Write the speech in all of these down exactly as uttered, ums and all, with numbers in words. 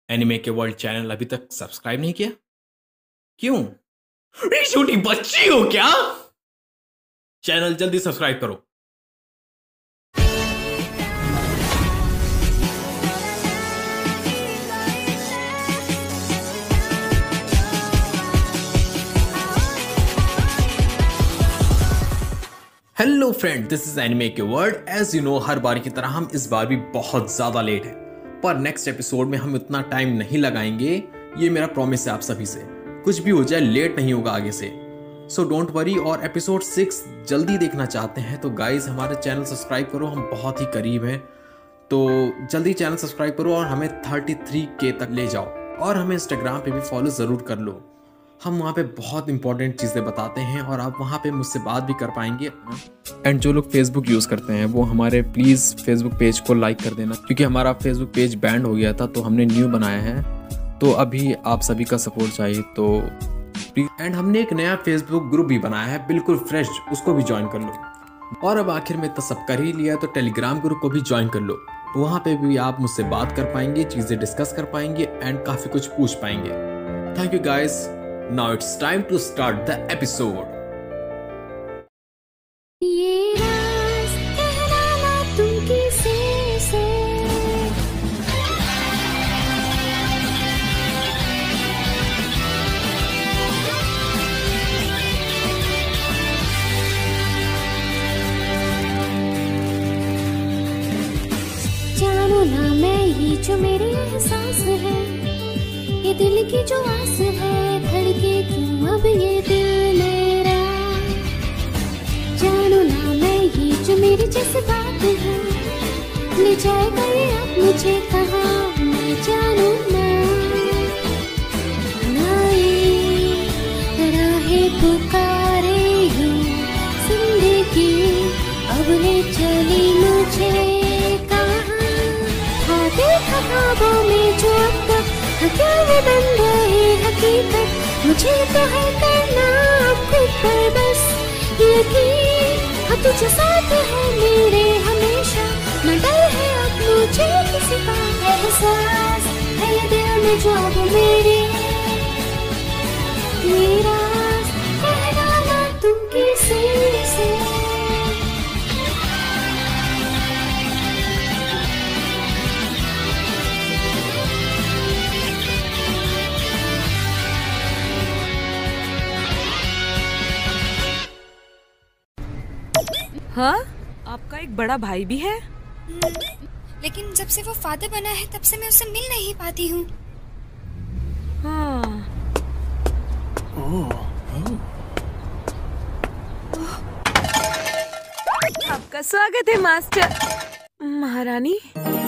Anime के world channel अभी तक सब्सक्राइब नहीं किया? क्यों? ये छोटी बच्ची हो क्या? चैनल जल्दी सब्सक्राइब करो। Hello friend, this is anime के वर्ल्ड। एज यू नो, हर बार की तरह हम इस बार भी बहुत ज्यादा लेट हैं, पर नेक्स्ट एपिसोड में हम इतना टाइम नहीं लगाएंगे। ये मेरा प्रॉमिस है आप सभी से। कुछ भी हो जाए, लेट नहीं होगा आगे से। So don't worry. और एपिसोड सिक्स जल्दी देखना चाहते हैं तो गाइज हमारे चैनल सब्सक्राइब करो, हम बहुत ही करीब हैं। तो जल्दी चैनल सब्सक्राइब करो और हमें थर्टी थ्री के तक ले जाओ। और हमें इंस्टाग्राम पे भी फॉलो ज़रूर कर लो। हम वहाँ पे बहुत इंपॉर्टेंट चीज़ें बताते हैं और आप वहाँ पे मुझसे बात भी कर पाएंगे। एंड जो लोग फेसबुक यूज़ करते हैं वो हमारे प्लीज़ फेसबुक पेज को लाइक कर देना, क्योंकि हमारा फेसबुक पेज बैंड हो गया था तो हमने न्यू बनाया है। तो अभी आप सभी का सपोर्ट चाहिए तो प्लीज़। एंड हमने एक नया फेसबुक ग्रुप भी बनाया है, बिल्कुल फ्रेश, उसको भी ज्वाइन कर लो। और अब आखिर में तो सब कर ही लिया तो टेलीग्राम ग्रुप को भी ज्वाइन कर लो। वहाँ पे भी आप मुझसे बात कर पाएंगे, चीज़ें डिस्कस कर पाएंगे एंड काफ़ी कुछ पूछ पाएंगे। Thank you guys. Now it's time to start the episode. ये राज कहना ना तुम किसी से, जानो ना मैं ये जो मेरे एहसास है, ये दिल की जो आस है, धड़के क्यों अब ये दिल मेरा। जानो ना मैं ये जो मेरी जज्बात है, ले जाएगा ये अब मुझे कहाँ, मैं जानू ना। राहें राहें पुकारे यूं जिंदगी, अब ले चली मुझे कहाँ। हाँ देखा ख्वाबों में जो अब तक हकीकत बन रही हकीकत, मुझे तो है करना अब खुद पर बस यकीन। हाँ तुझे साथ है मेरे हमेशा, न डर है अब मुझे किसी का। एहसास है ये दिल में जो अब मेरे, मेरा कहना ना तुम किसी से। हाँ, आपका एक बड़ा भाई भी है? लेकिन जब से वो फादर बना है तब से मैं उससे मिल नहीं पाती हूँ। हाँ। ओह, आपका स्वागत है मास्टर। महारानी।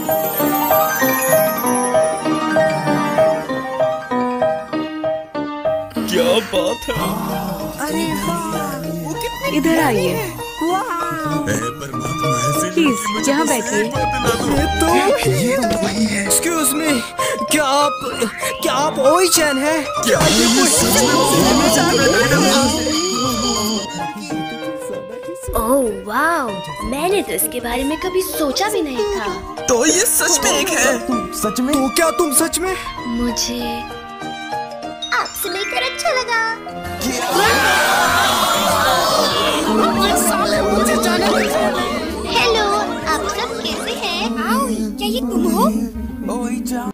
क्या बात है। अरे इधर आइए प्लीज, यहाँ बैठिए। एक्सक्यूज मी, क्या आप क्या आप ओई चैन है? क्या ये ओह वाओ, मैंने तो इसके बारे में कभी सोचा भी नहीं था। तो ये सच में एक है? सच में? तो क्या तुम सच में? मुझे आपसे मिलकर अच्छा लगा। हेलो, आप सब कैसे हैं? आओ, क्या ये तुम हो? ओई जान।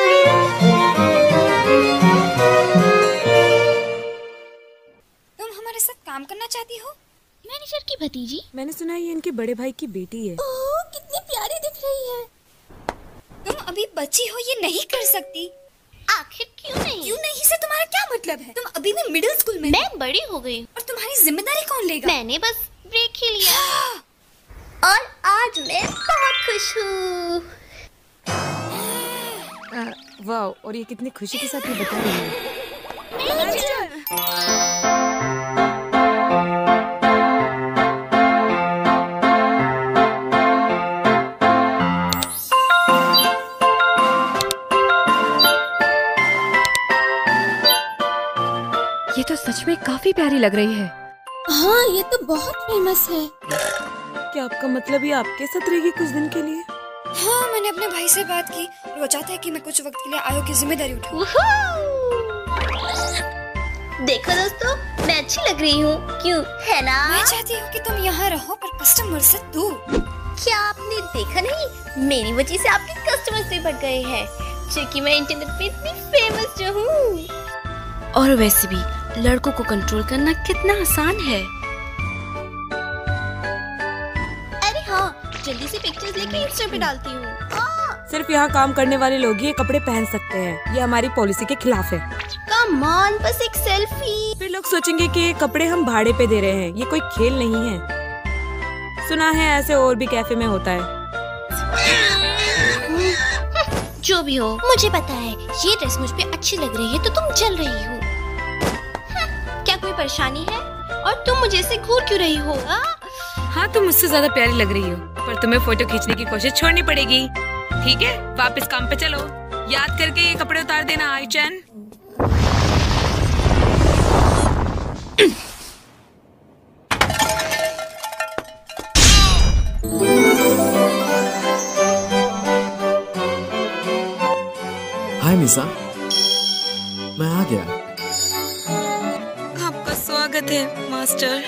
तुम हमारे साथ काम करना चाहती हो? मैनेजर की भतीजी। मैंने सुना है ये इनके बड़े भाई की बेटी है। ओह, कितनी प्यारी दिख रही है। तुम अभी बच्ची हो, ये नहीं कर सकती। आखिर क्यों नहीं? क्यों नहीं से तुम्हारा क्या मतलब है? तुम अभी भी मिडिल स्कूल में। मैं बड़ी हो गई और तुम्हारी जिम्मेदारी कौन लेगा? मैंने बस ब्रेक ही लिया और आज मैं बहुत खुश हूँ। वाह, और ये कितनी खुशी के साथ ये बता रही है। ये तो सच में काफी प्यारी लग रही है। हाँ, ये तो बहुत फेमस है। क्या आपका मतलब ये आपके साथ रहेगी कुछ दिन के लिए? हाँ, मैंने अपने भाई से बात की और वो चाहता है कि मैं कुछ वक्त के लिए आयो की जिम्मेदारी उठाऊं। देखो दोस्तों, मैं अच्छी लग रही हूँ, क्यों है ना? मैं चाहती हूँ कि तुम यहाँ रहो पर कस्टमर से दूर। क्या आपने देखा नहीं, मेरी वजह से आपके कस्टमर्स भी बढ़ गए हैं, क्योंकि मैं इंटरनेट पे इतनी फेमस जो हूँ। और वैसे भी लड़कों को कंट्रोल करना कितना आसान है। अरे हाँ, जल्दी से पिक्चर्स लेके इंस्टा पे डालती हूँ। सिर्फ यहाँ काम करने वाले लोग ही ये कपड़े पहन सकते हैं, ये हमारी पॉलिसी के खिलाफ है। कम ऑन, बस एक सेल्फी। फिर लोग सोचेंगे कि ये कपड़े हम भाड़े पे दे रहे हैं, ये कोई खेल नहीं है। सुना है ऐसे और भी कैफे में होता है। जो भी हो, मुझे पता है ये ड्रेस मुझ पे अच्छी लग रही है तो तुम जल रही हो। क्या कोई परेशानी है? और तुम मुझे से घूर क्यों रही हो? आ? हाँ, तुम मुझसे ज्यादा प्यारी लग रही हो, पर तुम्हें फोटो खींचने की कोशिश छोड़नी पड़ेगी। ठीक है, वापस काम पे चलो। याद करके ये कपड़े उतार देना, आईचैन। हाय मिसा, मैं आ गया। आपका स्वागत है मास्टर।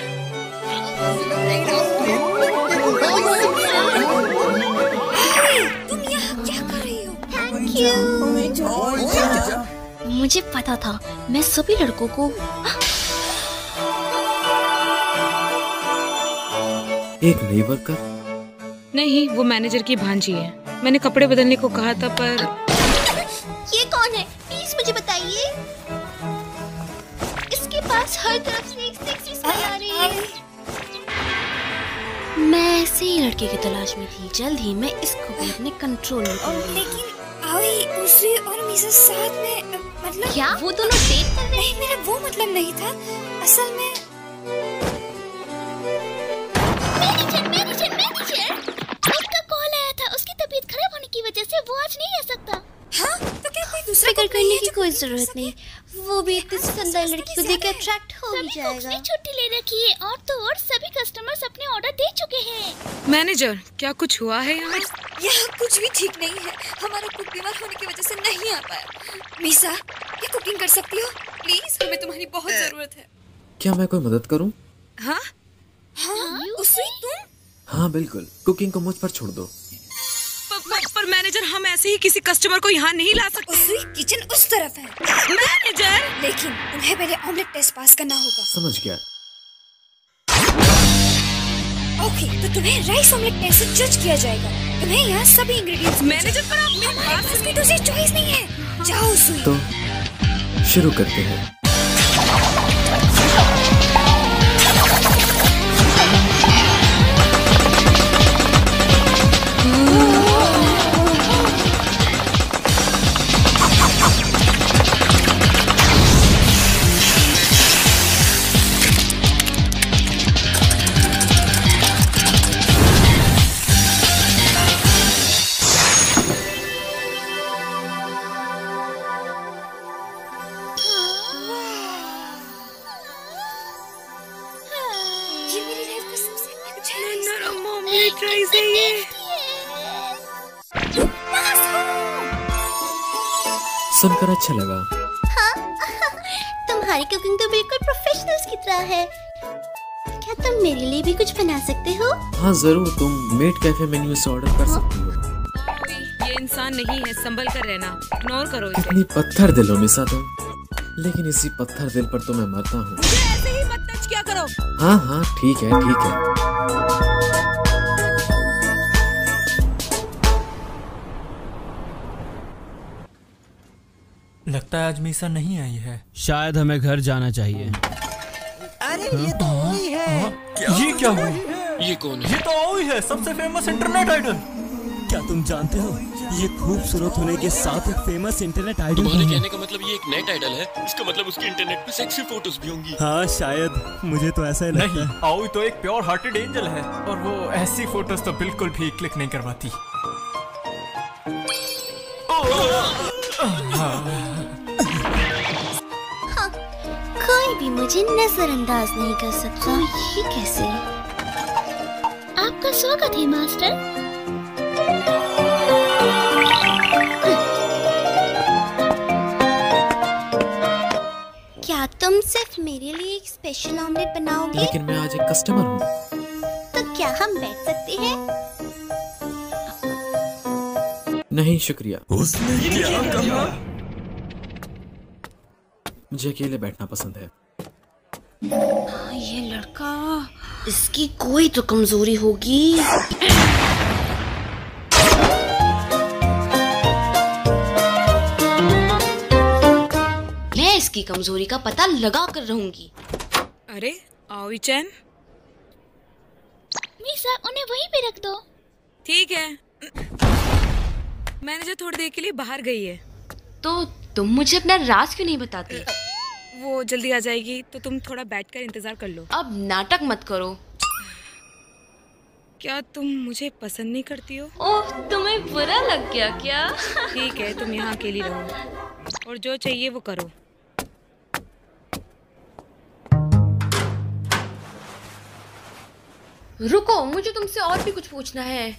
तुम यहाँ क्या कर रही हो? Thank you. मुझे पता था, मैं सभी लड़कों को एक नई वर्कर? नहीं, वो मैनेजर की भांजी है। मैंने कपड़े बदलने को कहा था, पर ये कौन है? प्लीज मुझे बताइए। इसके पास हर तरफ से एक सेक्सी स्मेल आ रही है। मैं ऐसे ही लड़के की तलाश में थी। जल्द ही मैं इसको भी अपने कंट्रोल में करूंगी। लेकिन आई, उसी और मिसेस साथ में, मतलब क्या वो दोनों डेट कर रहे हैं? नहीं, मेरा वो मतलब नहीं था। असल में मैनेजर मैनेजर मैनेजर उसका कॉल आया था। उसकी तबीयत खराब होने की वजह से वो आज नहीं आ सकता। हाँ, तो क्या कोई दूसरा फिक्र करने की कोई जरूरत नहीं। वो भी इतनी सुंदर लड़की को देख अट्रैक्ट हो ही जाएगा। छुट्टी ले रखी है और तो और सभी कस्टमर्स अपने ऑर्डर दे चुके हैं। मैनेजर, क्या कुछ हुआ है यहाँ? यहाँ कुछ भी ठीक नहीं है। हमारा कुक बीमार होने की वजह से नहीं आ पाया। मीसा, क्या कुकिंग कर सकती हो? प्लीज, हमें तुम्हारी बहुत जरूरत है। क्या मैं कोई मदद करूं? हाँ हाँ, उसी तुम? हाँ बिल्कुल, कुकिंग को मुझ पर छोड़ दो। पर, पर, पर मैनेजर, हम ऐसे ही किसी कस्टमर को यहाँ नहीं ला सकते। उसी किचन उस तरफ है। मैनेजर, लेकिन तुम्हें पहले ऑमलेट टेस्ट पास करना होगा। समझ गया। ओके, तो तुम्हें राइस ऑमलेट टेस्ट से जज किया जाएगा। तुम्हें यहाँ सभी इंग्रेडिएंट्स। मैनेजर, पर आप मेरी बात पास भी दूसरी चॉइस नहीं है। जाओ सुई। तो शुरू करते हैं। ये मेरी लाइफ का सबसे अच्छा ट्राई से ये सुनकर अच्छा लगा। तुम्हारी कुकिंग तो बिल्कुल प्रोफेशनल्स की तरह है। क्या तुम मेरे लिए भी कुछ बना सकते हो? हाँ जरूर, तुम मेड कैफे मेन्यू से ऑर्डर कर सकती हो। ये इंसान नहीं है, संभल कर रहना, इग्नोर करो इसे। कितनी पत्थर दिल हो मिसा तुम, लेकिन इसी पत्थर दिल पर तो मैं मरता हूँ। ऐसे ही मत टच किया करो। हाँ हाँ ठीक है ठीक है। लगता है आज मीसा नहीं आई है। शायद हमें घर जाना चाहिए। अरे ये तो वही है। ये क्या हुआ? ये कौन है? ये तो ओई है, सबसे फेमस इंटरनेट आइडल। क्या तुम जानते हो, ये खूबसूरत होने के साथ एक फेमस इंटरनेट आइडल तुम्हारे है। कहने का मतलब ये एक नेट आइडल है? इसका मतलब उसके इंटरनेट पे सेक्सी फोटोज भी होंगी। हाँ शायद, मुझे तो ऐसा ही लगता नहीं, है। ओई तो एक प्योर हार्टेड एंजल है और वो ऐसी फोटोज तो बिल्कुल भी क्लिक नहीं करवाती। हाँ, कोई भी मुझे नजरअंदाज नहीं कर सकता। ये कैसे? आपका स्वागत है मास्टर। मेरे लिए एक स्पेशल ऑमलेट बनाओगे? लेकिन मैं आज एक कस्टमर हूँ। तो क्या हम बैठ सकते हैं? नहीं शुक्रिया। उसने क्या कहा? मुझे अकेले बैठना पसंद है। हाँ, ये लड़का, इसकी कोई तो कमजोरी होगी। मैं इसकी कमजोरी का पता लगा कर रहूंगी। अरे आओ चैन। मीसा, उन्हें वहीं पे रख दो। ठीक है। मैनेजर थोड़ी देर के लिए बाहर गई है। तो तुम मुझे अपना राज क्यों नहीं बताती? वो जल्दी आ जाएगी तो तुम थोड़ा बैठकर इंतजार कर लो। अब नाटक मत करो। क्या तुम मुझे पसंद नहीं करती हो? ओह, तुम्हें बुरा लग गया क्या? ठीक है, तुम यहाँ अकेली रहो और जो चाहिए वो करो। रुको, मुझे तुमसे और भी कुछ पूछना है।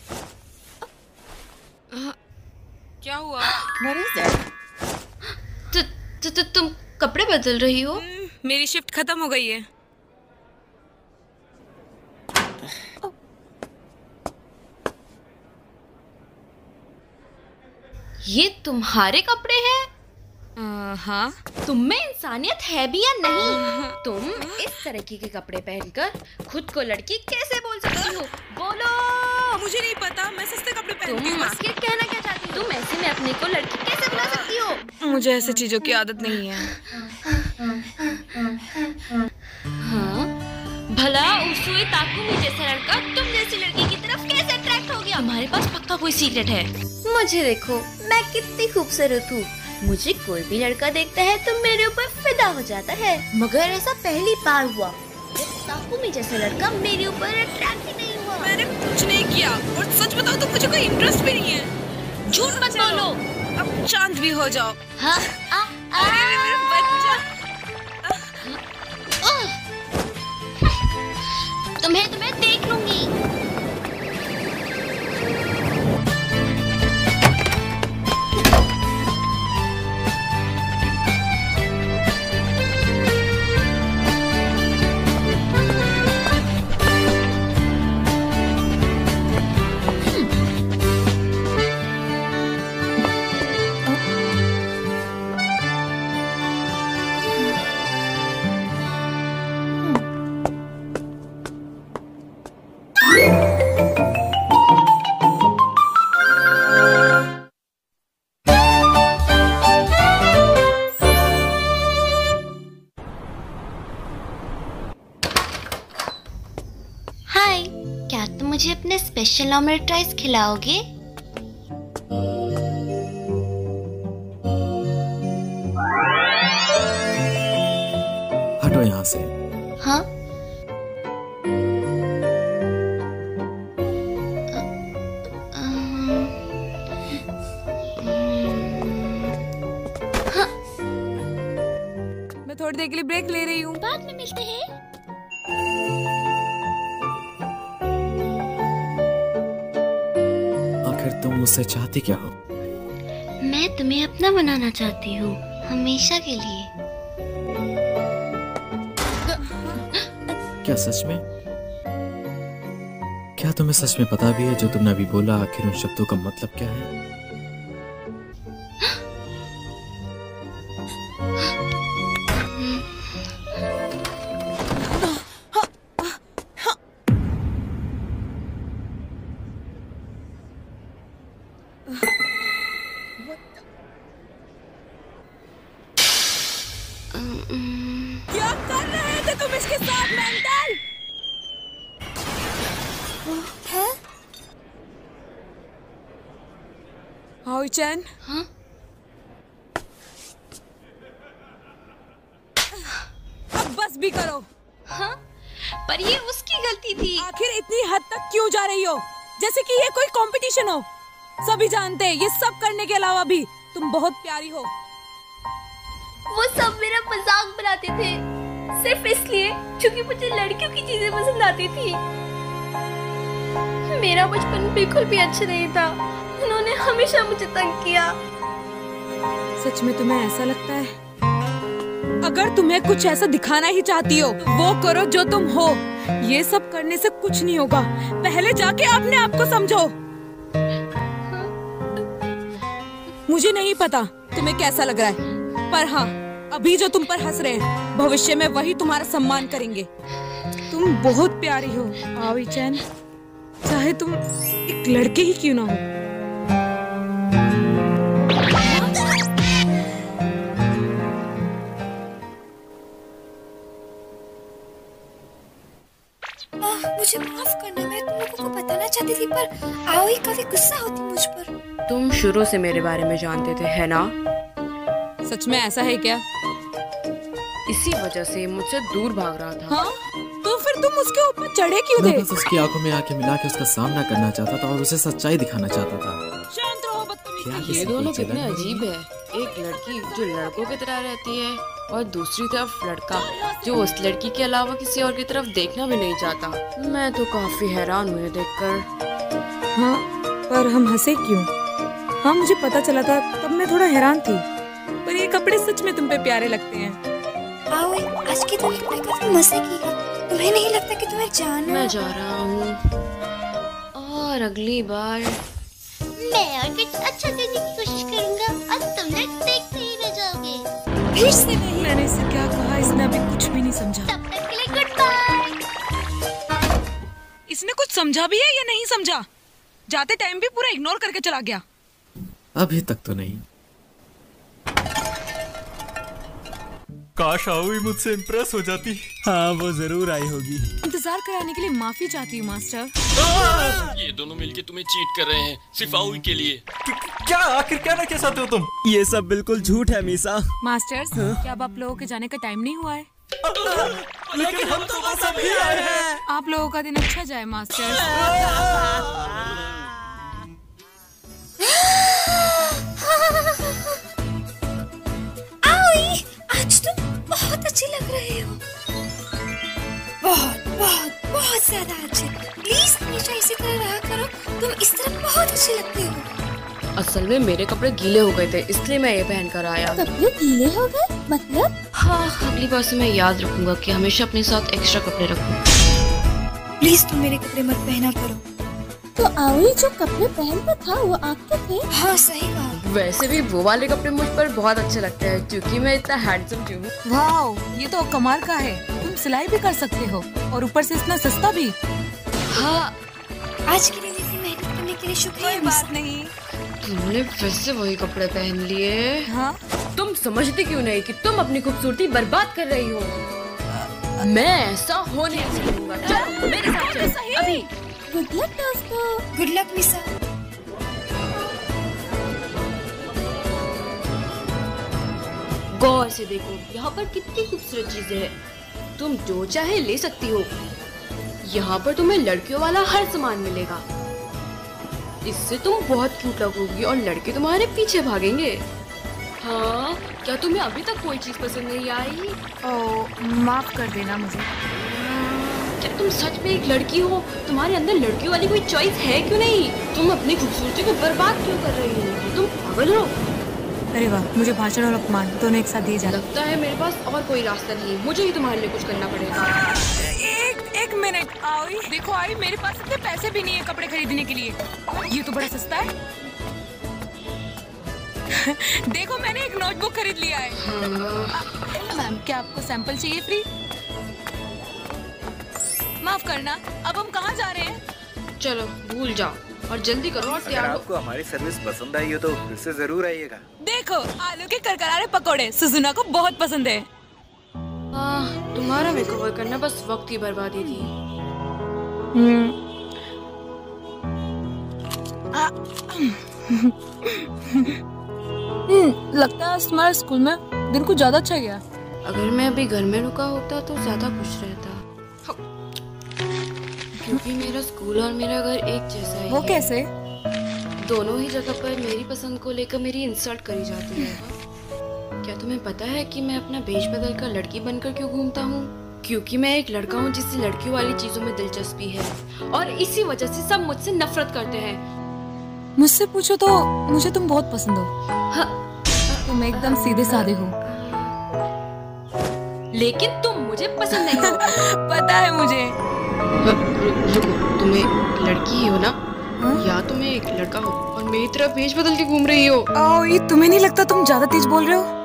आ, क्या हुआ? तु, तु, तु, तुम कपड़े बदल रही हो? मेरी शिफ्ट खत्म हो गई है। ये तुम्हारे कपड़े हैं? आ, हाँ। तुम में इंसानियत है भी या नहीं? तुम इस तरह के कपड़े पहनकर खुद को लड़की कैसे बोल सकती हो? बोलो। मुझे नहीं पता, मैं सस्ते कपड़े पहनती हूँ। तुम आखिर कहना क्या चाहती हो? तुम ऐसे में अपने को लड़की कैसे बुला सकती हो? मुझे ऐसी चीजों की आदत नहीं है। हाँ? भला उसूए ताकुमी जैसा लड़का तुम जैसी लड़की की तरफ कैसे अट्रैक्ट हो गया? हमारे पास पक्का कोई सीक्रेट है। मुझे देखो, मैं कितनी खूबसूरत हूँ। मुझे कोई भी लड़का देखता है तो मेरे ऊपर फिदा हो जाता है, मगर ऐसा पहली बार हुआ। ताकुमी जैसा लड़का मेरे ऊपर अट्रैक्ट ही नहीं हुआ। मैंने कुछ नहीं किया और सच बताओ तो मुझे कोई इंटरेस्ट भी नहीं है। झूठ मत बोलो। अब शांत भी हो जाओ। हाँ? आ, आ, अरे मेरे बच्चा। तुम्हें तुम्हें देख लूंगी। मुझे अपने स्पेशल ऑमलेट राइस खिलाओगे? हटो यहाँ से। हाँ? मैं थोड़ी देर के लिए ब्रेक ले रही हूँ। बाद में मिलते हैं। आखिर तुम मुझसे चाहती क्या हो? मैं तुम्हें अपना बनाना चाहती हूँ, हमेशा के लिए। क्या सच में? क्या तुम्हें सच में पता भी है जो तुमने अभी बोला आखिर उन शब्दों का मतलब क्या है? क्या कर रहे थे तुम इसके साथ मेंटल? है? हाउ चैन? हाँ? अब बस भी करो। हाँ? पर ये उसकी गलती थी। आखिर इतनी हद तक क्यों जा रही हो? जैसे कि ये कोई कंपटीशन हो। सभी जानते हैं ये सब करने के अलावा भी तुम बहुत प्यारी हो। वो सब मेरा मजाक बनाते थे, सिर्फ इसलिए क्योंकि मुझे लड़कियों की चीजें पसंद आती थी। मेरा बचपन बिल्कुल भी अच्छा नहीं था, उन्होंने हमेशा मुझे तंग किया। सच में तुम्हें ऐसा लगता है? अगर तुम्हें कुछ ऐसा दिखाना ही चाहती हो, वो करो जो तुम हो। ये सब करने से कुछ नहीं होगा। पहले जाके अपने आप को समझो। मुझे नहीं पता तुम्हें कैसा लग रहा है, पर हाँ, अभी जो तुम पर हंस रहे हैं, भविष्य में वही तुम्हारा सम्मान करेंगे। तुम बहुत प्यारी हो आवी चैन, चाहे तुम एक लड़के ही क्यों ना हो। मुझे माफ करना, मैं तुम लोगों को बताना चाहती थी, पर आओई काफी गुस्सा होती मुझ पर। तुम शुरू से मेरे बारे में जानते थे, है ना? सच में ऐसा है क्या? इसी वजह से मुझसे दूर भाग रहा था। हाँ? तो फिर तुम उसके ऊपर चढ़े क्यों थे? मैं बस उसकी आंखों में आंखें मिला के उसका सामना करना चाहता था और उसे सच्चाई दिखाना चाहता था। शांत रहो बदतमीज। ये दोनों कितने अजीब है। एक लड़की जो लड़कों की तरह रहती है और दूसरी तरफ लड़का जो उस लड़की के अलावा किसी और की तरफ देखना भी नहीं चाहता। मैं तो काफी हैरान हुई देखकर। हाँ, पर हम हंसे क्यों? हाँ, मुझे पता चला था तब मैं थोड़ा हैरान थी, पर ये कपड़े सच में तुम पे प्यारे लगते हैं। आओ, आज के दिन तुमने काफी मजे की है। तुम्हें नहीं लगता कि तुम्हें जाना? मैं जा रहा हूँ और अगली बार मैं और कुछ अच्छा देने की कोशिश करूँगा और तुम लोग देखते ही रह जाओगे। फिर से नहीं। मैंने इसे क्या कहा, इसने अभी कुछ भी नहीं समझा। तब तक के लिए गुड बाय। इसने कुछ समझा भी है या नहीं समझा? जाते टाइम भी पूरा इग्नोर करके चला गया। अभी तक तो नहीं। काश आओ मुझसे इम्प्रेस हो जाती। हाँ, वो जरूर आई होगी। इंतजार कराने के लिए माफी चाहती हूँ मास्टर। ये दोनों मिलके तुम्हें चीट कर रहे हैं सिर्फ आओ के लिए। क्या आखिर क्या ना क्या चाहते हो तुम? ये सब बिल्कुल झूठ है मीसा। मास्टर्स, क्या अब आप लोगों के जाने का टाइम नहीं हुआ है? लेकिन हम तो बस अभी आए हैं। आप लोगों का दिन अच्छा जाए मास्टर्स। आओई, आज तुम बहुत अच्छी लग रहे हो। बहुत बहुत बहुत ज्यादा अच्छे। प्लीज हमेशा इसी तरह रहा करो। तुम इस तरह बहुत अच्छी लगती हो। असल में मेरे कपड़े गीले हो गए थे, इसलिए मैं ये पहन कर आया। कपड़े गीले हो गए? मतलब? हाँ, अगली बार से मैं याद रखूंगा कि हमेशा अपने साथ एक्स्ट्रा कपड़े रखूं। प्लीज तुम मेरे कपड़े मत पहना करो। तो आओई जो कपड़े पहनता था वो आपके थे? हाँ, सही कहा। वैसे भी वो वाले कपड़े मुझ पर बहुत अच्छे लगते हैं क्योंकि मैं इतना हैंडसम क्यों हूँ। वाओ, ये तो कमाल का है। तुम सिलाई भी कर सकते हो और ऊपर से इतना सस्ता भी। हाँ, आज के लिए इतनी मेहनत करने के लिए शुक्रिया। कोई बात नहीं। तुमने फिर से वही कपड़े पहन लिए। हाँ? तुम समझती क्यों नहीं कि तुम अपनी खूबसूरती बर्बाद कर रही हो? मैं ऐसा होने नहीं दूंगा। चलो मेरे साथ चलो अभी। गुड लक दोस्तों। Good luck Misa. गौर से देखो, यहाँ पर कितनी खूबसूरत चीजें हैं। तुम जो चाहे ले सकती हो। यहाँ पर तुम्हें लड़कियों वाला हर सामान मिलेगा। इससे तुम बहुत क्यूट लगोगी और लड़के तुम्हारे पीछे भागेंगे। हाँ, क्या तुम्हें अभी तक कोई चीज पसंद नहीं आई? ओ, माफ कर देना मुझे। क्या तुम सच में एक लड़की हो? तुम्हारे अंदर लड़कियों वाली कोई चॉइस है क्यों नहीं? तुम अपनी खूबसूरती को बर्बाद क्यों कर रही हो? तुम पागल हो? अरे वाह, मुझे भाषण और अपमान दोनों एक साथ दिए जा रहे। लगता है मेरे पास और कोई रास्ता नहीं है। मुझे ही तुम्हारे लिए कुछ करना पड़ेगा। एक एक मिनट आई, देखो आई, मेरे पास इतने पैसे भी नहीं है कपड़े खरीदने के लिए। ये तो बड़ा सस्ता है। देखो, मैंने एक नोटबुक खरीद लिया है। मैम, क्या आपको सैंपल चाहिए फ्री? माफ करना, अब हम कहाँ जा रहे हैं? चलो भूल जाओ और जल्दी करो और तैयार हो। आपको हमारी सर्विस पसंद आई हो तो फिर से जरूर आइएगा। देखो, आलू के करकरारे पकोड़े सुजुना को बहुत पसंद है। हाँ, तुम्हारा मेकओवर करना बस वक्त की बर्बादी थी। लगता है तुम्हारे स्कूल में दिन कुछ ज्यादा अच्छा गया। अगर मैं अभी घर में रुका होता तो ज्यादा खुश रहता, क्योंकि मेरा स्कूल और मेरा घर एक जैसा ही वो है। कैसे? दोनों ही जगह पर मेरी पसंद को लेकर मेरी इंसल्ट करी जाती है। क्या तुम्हें पता है कि मैं अपना भेष बदल कर लड़की बनकर क्यों घूमता हूँ? क्योंकि मैं एक लड़का हूँ जिसे लड़कियों वाली चीजों में दिलचस्पी है और इसी वजह से सब मुझसे नफरत करते हैं। मुझसे पूछो तो मुझे तुम बहुत पसंद हो। हाँ। तुम एकदम सीधे साधे हो। लेकिन तुम मुझे पसंद नहीं हो। पता है मुझे। रुको, तुम एक लड़की हो ना? हा? या तुम एक लड़का हो और मेरी तरफ भेष बदल के घूम रही हो। आओ, ये तुम्हें नहीं लगता तुम ज्यादा तेज बोल रहे हो?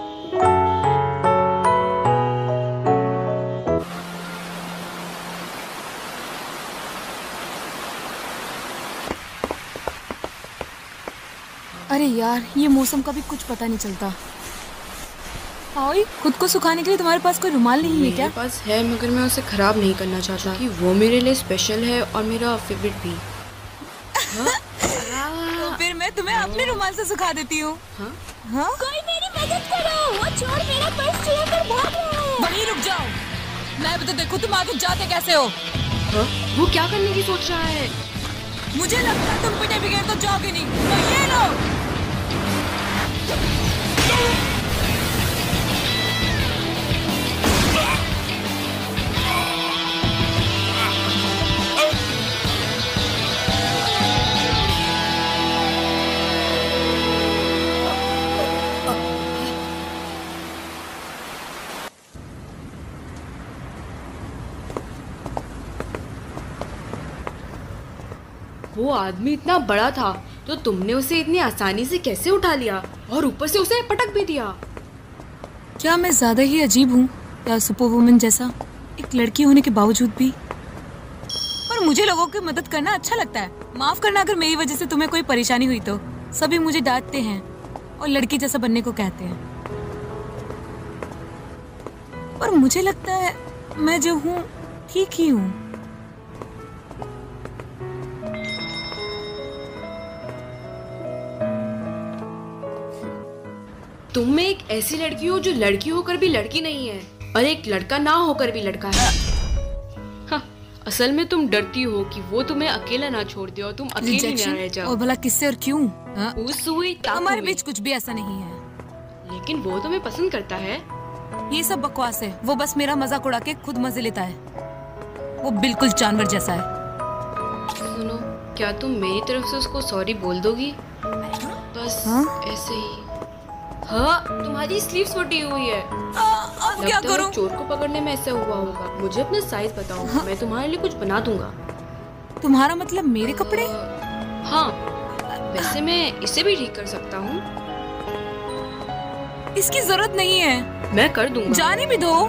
अरे यार, ये मौसम का भी कुछ पता नहीं चलता। आओ, खुद को सुखाने के लिए तुम्हारे पास कोई रुमाल नहीं है क्या? मेरे पास है, मगर मैं उसे खराब नहीं करना चाहता कि वो मेरे लिए स्पेशल है और मेरा फेवरेट भी। तो फिर मैं तुम्हें अपने रुमाल से सुखा देती हूँ। कोई मेरी मदद करो, वो चोर मेरा पर्स चुरा कर भाग रहा है। वहीं रुक जाओ, मैं भी तो देखूं तुम आगे जाते कैसे हो। हा? वो क्या करने की सोच रहा है? मुझे लगता है तुम पिटे बगैर तो जाओगे नहीं। तो ये लो। वो आदमी इतना बड़ा था तो तुमने उसे इतनी आसानी से कैसे उठा लिया और ऊपर से उसे पटक भी दिया? क्या मैं ज्यादा ही अजीब हूँ या सुपर वुमन जैसा, एक लड़की होने के बावजूद भी? पर मुझे लोगों की मदद करना अच्छा लगता है। माफ करना अगर मेरी वजह से तुम्हें कोई परेशानी हुई तो। सभी मुझे डांटते हैं और लड़की जैसा बनने को कहते हैं, पर मुझे लगता है मैं जो हूँ ठीक ही हूँ। तुम में एक ऐसी लड़की हो जो लड़की होकर भी लड़की नहीं है और एक लड़का ना होकर भी लड़का है। हाँ, असल में तुम डरती हो कि वो तुम्हें अकेला ना छोड़ दे और तुम अकेली ना रह जाओ। और भला किससे और क्यों? उस हुई हमारे बीच कुछ भी ऐसा नहीं है। लेकिन वो तुम्हें पसंद करता है। ये सब बकवास है, वो बस मेरा मजाक उड़ा के खुद मजे लेता है। वो बिल्कुल जानवर जैसा है। सुनो, क्या तुम मेरी तरफ से उसको सॉरी बोल दोगी? बस ऐसे ही। हाँ, तुम्हारी स्लीव्स फटी हुई है। आ, अब क्या करूं? चोर को पकड़ने में ऐसा हुआ होगा। मुझे अपना साइज बताओ। हाँ? मैं तुम्हारे लिए कुछ बना दूंगा। तुम्हारा मतलब मेरे कपड़े? हाँ, वैसे मैं इसे भी ठीक कर सकता हूँ। इसकी जरूरत नहीं है। मैं कर दूंगा। जाने भी दो।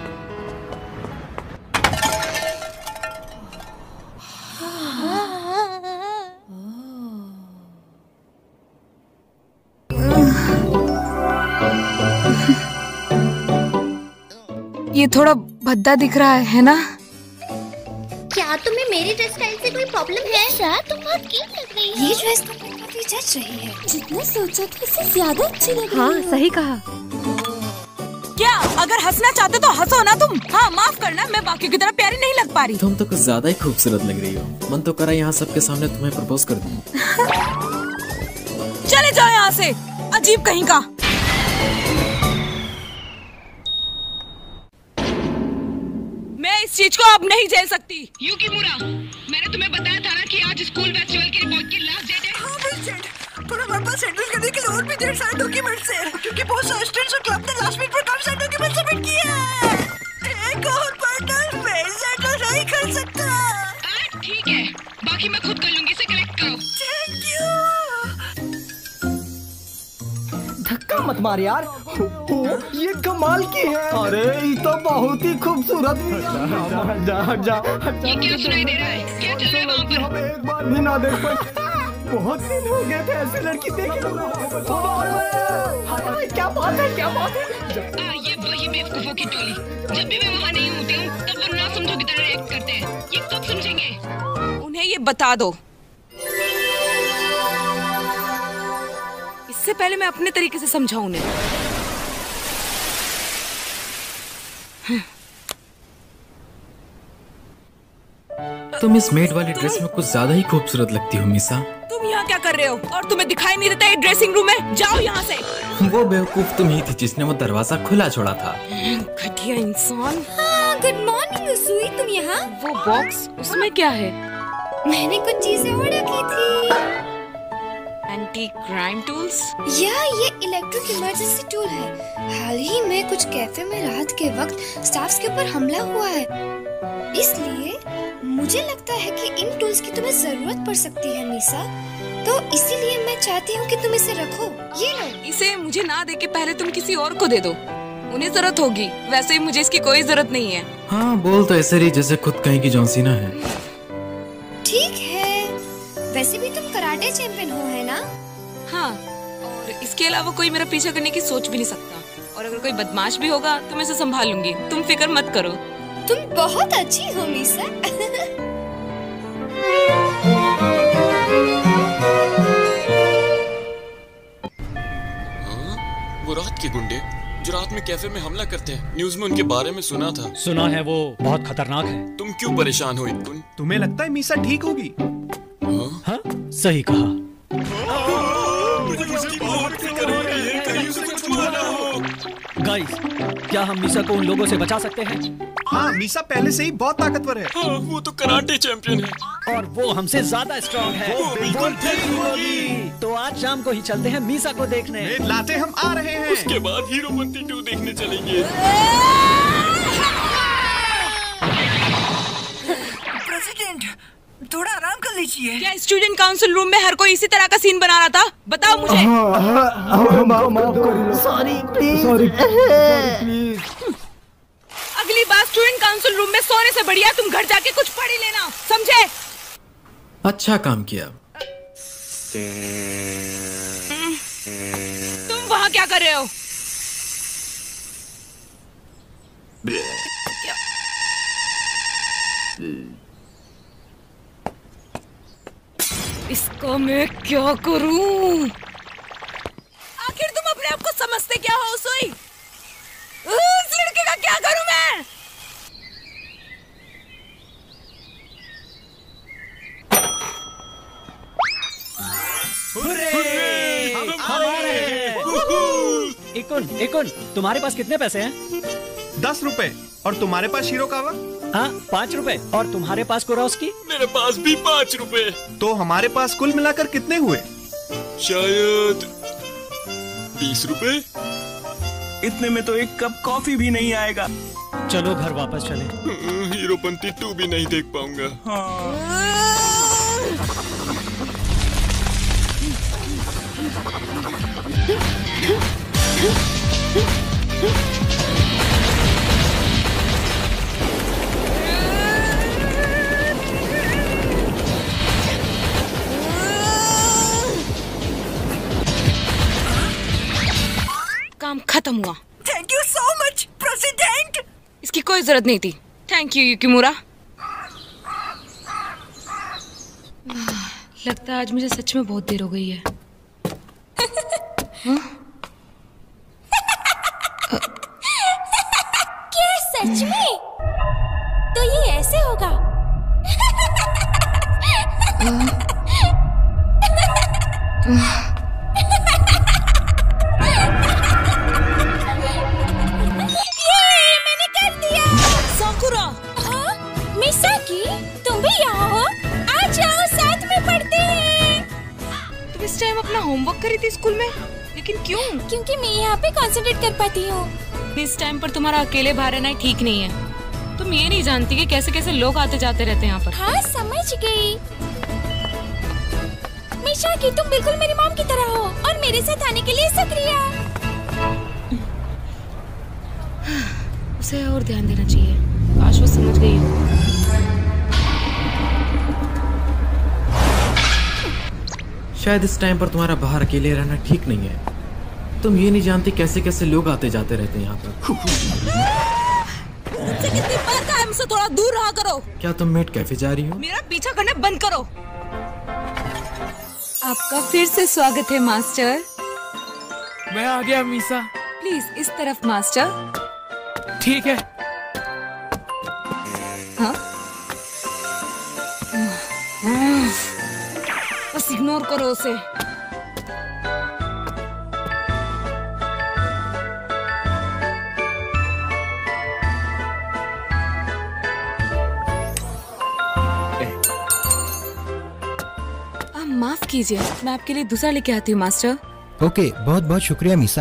ये थोड़ा भद्दा दिख रहा है, है ना? क्या तुम्हें मेरी ड्रेस स्टाइल से कोई प्रॉब्लम है? शायद तुम बहुत क्यूट लग रही हो। ये ड्रेस तुम्हें काफी जच रही है। जितना सोचा था इससे ज्यादा अच्छी लग रही है। हाँ, सही कहा। क्या अगर हंसना चाहते तो हंसो ना तुम। हाँ, माफ करना, मैं बाकी की तरह प्यारी नहीं लग पा रही। तुम तो कुछ ज्यादा ही खूबसूरत लग रही हो। मन तो करा यहाँ सबके सामने तुम्हें प्रपोज कर दूं। चले जाओ यहाँ से, अजीब कहीं का। मैं इस चीज को अब नहीं झेल सकती। युकीमुरा, मैंने तुम्हें बताया था ना कि आज स्कूल फेस्टिवल की रिपोर्ट की लास्ट डेट है। हाँ, डेट। पर हमारे पास सेटल करने के लिए और भी ढेर सारे डॉक्यूमेंट्स हैं, क्योंकि बहुत सारे स्टूडेंट्स और क्लब ने लास्ट मिनट पर काफी सारे डॉक्यूमेंट सबमिट किए हैं। एक और पार्टनर मैं सेटल नहीं कर सकता। ठीक है, बाकी मैं खुद कर लूंगी, इसे कलेक्ट करो। Thank you. धक्का मत मार यार, ये कमाल की है। अरे ये तो बहुत ही खूबसूरत। जा, जा, ये क्या सुनाई दे रहा है? क्या चल रहा है वहाँ पर? हम एक बार भी ना देख पाए। बहुत दिन हो गए थे ऐसी लड़की देखे। क्या बात है, क्या बात है? आ, ये वही बेवकूफों की टोली। जब भी मैं वहाँ नहीं होती हूँ तब वो ना समझो की तरह रिएक्ट करते हैं। ये कब समझेंगे? उन्हें ये बता दो। इससे पहले मैं अपने तरीके से समझाऊं उन्हें। तुम इस मेड वाली ड्रेस में कुछ ज्यादा ही खूबसूरत लगती हो मीसा। तुम यहाँ क्या कर रहे हो? और तुम्हें दिखाई नहीं देता ये ड्रेसिंग रूम है? जाओ यहाँ से। वो बेवकूफ तुम ही थी जिसने वो दरवाजा खुला छोड़ा था। घटिया इंसान। हाँ, गुड मॉर्निंग सुई, तुम यहाँ? वो बॉक्स, उसमें क्या है? मैंने कुछ चीजें ऑर्डर की थी। Anti crime tools? या ये इलेक्ट्रिक इमरजेंसी टूल है। हाल ही में कुछ कैफे में रात के वक्त स्टाफ्स के ऊपर हमला हुआ है, इसलिए मुझे लगता है कि इन टूल्स की तुम्हें जरूरत पड़ सकती है मीसा। तो इसीलिए मैं चाहती हूँ कि तुम इसे रखो। ये लो। इसे मुझे ना दे के पहले तुम किसी और को दे दो, उन्हें जरूरत होगी। वैसे ही मुझे इसकी कोई जरूरत नहीं है। हाँ, बोल तो ऐसे रही जैसे खुद कहीं की जॉन सीना है। ठीक है, वैसे भी तुम कराटे चैंपियन हो, है ना? हाँ, और इसके अलावा कोई मेरा पीछा करने की सोच भी नहीं सकता। और अगर कोई बदमाश भी होगा तो मैं इसे संभाल लूंगी, तुम फिक्र मत करो। तुम बहुत अच्छी हो मीसा। वो रात के गुंडे जो रात में कैफे में हमला करते हैं, न्यूज में उनके बारे में सुना था। सुना है, वो बहुत खतरनाक है। तुम क्यों परेशान हो इक्कुन? तुम्हें लगता है मीसा ठीक होगी? हाँ? हाँ? सही कहा। गाइस, क्या हम मीसा को उन लोगों से बचा सकते हैं? हाँ, मीसा पहले से ही बहुत ताकतवर है। हाँ, वो तो कराटे चैंपियन है और वो हमसे ज्यादा स्ट्रॉन्ग है। वो बिल्कुल ठीक होगी। तो आज शाम को ही चलते हैं मीसा को देखने। लाते हम आ रहे हैं। उसके बाद हीरोपंती टू देखने चलेंगे। प्रेसिडेंट, थोड़ा आराम कर लीजिए। क्या स्टूडेंट काउंसिल रूम में हर कोई इसी तरह का सीन बना रहा था? बताओ मुझे। Sorry please, sorry please. अगली बार स्टूडेंट काउंसिल रूम में सोने से बढ़िया तुम घर जाके कुछ पढ़ ही लेना, समझे? अच्छा काम किया। तुम वहाँ क्या कर रहे हो? इसका मैं क्या करूं? आखिर तुम अपने आप को समझते क्या हो सोई? उस लड़के का क्या करूं मैं? इकुन, इकुन, तुम्हारे पास कितने पैसे हैं? दस रुपए। और तुम्हारे पास शीरोकावा? हाँ, पाँच रुपए। और तुम्हारे पास कुरोस्की? मेरे पास भी पाँच रुपए। तो हमारे पास कुल मिलाकर कितने हुए? शायद बीस रुपए। इतने में तो एक कप कॉफी भी नहीं आएगा। चलो घर वापस चले। हीरोपंती टू भी नहीं देख पाऊंगा। हाँ। काम खत्म हुआ। Thank you so much president. इसकी कोई जरूरत नहीं थी। Thank you Yukimura. लगता है आज मुझे सच में बहुत देर हो गई है। क्या सच में? तो ये ऐसे होगा? ये मैंने कर दिया। साकुरा, मिसाकी, तुम भी यहाँ हो? आ जाओ, साथ में पढ़ते हैं। तुम इस टाइम अपना होमवर्क करी थी स्कूल में, लेकिन क्यों? क्योंकि मैं यहाँ पे कंसंट्रेट कर पाती हूँ। इस टाइम पर तुम्हारा अकेले बाहर रहना ठीक नहीं है। तुम ये नहीं जानती कि कैसे कैसे लोग आते जाते रहते हैं यहाँ पर। हाँ, समझ गई। मिसाकी, तुम बिल्कुल मेरी मॉम की तरह हो और मेरे साथ आने के लिए शुक्रिया। उसे और ध्यान देना चाहिए। काश वो समझ गई हो। शायद इस टाइम पर तुम्हारा बाहर अकेले रहना ठीक नहीं है। तुम ये नहीं जानती कैसे कैसे लोग आते जाते रहते हैं यहाँ पर। मुझसे कितनी बार कहा है मुझसे थोड़ा दूर रहा करो। क्या तुम मेट कैफे जा रही हो? मेरा पीछा करना बंद करो। आपका फिर से स्वागत है मास्टर। मैं आ गया मीसा। प्लीज इस तरफ मास्टर। ठीक है। हाँ? बस इग्नोर करो उसे। कीजिए, मैं आपके लिए दूसरा लेके आती हूँ मास्टर। ओके, बहुत बहुत शुक्रिया मीसा।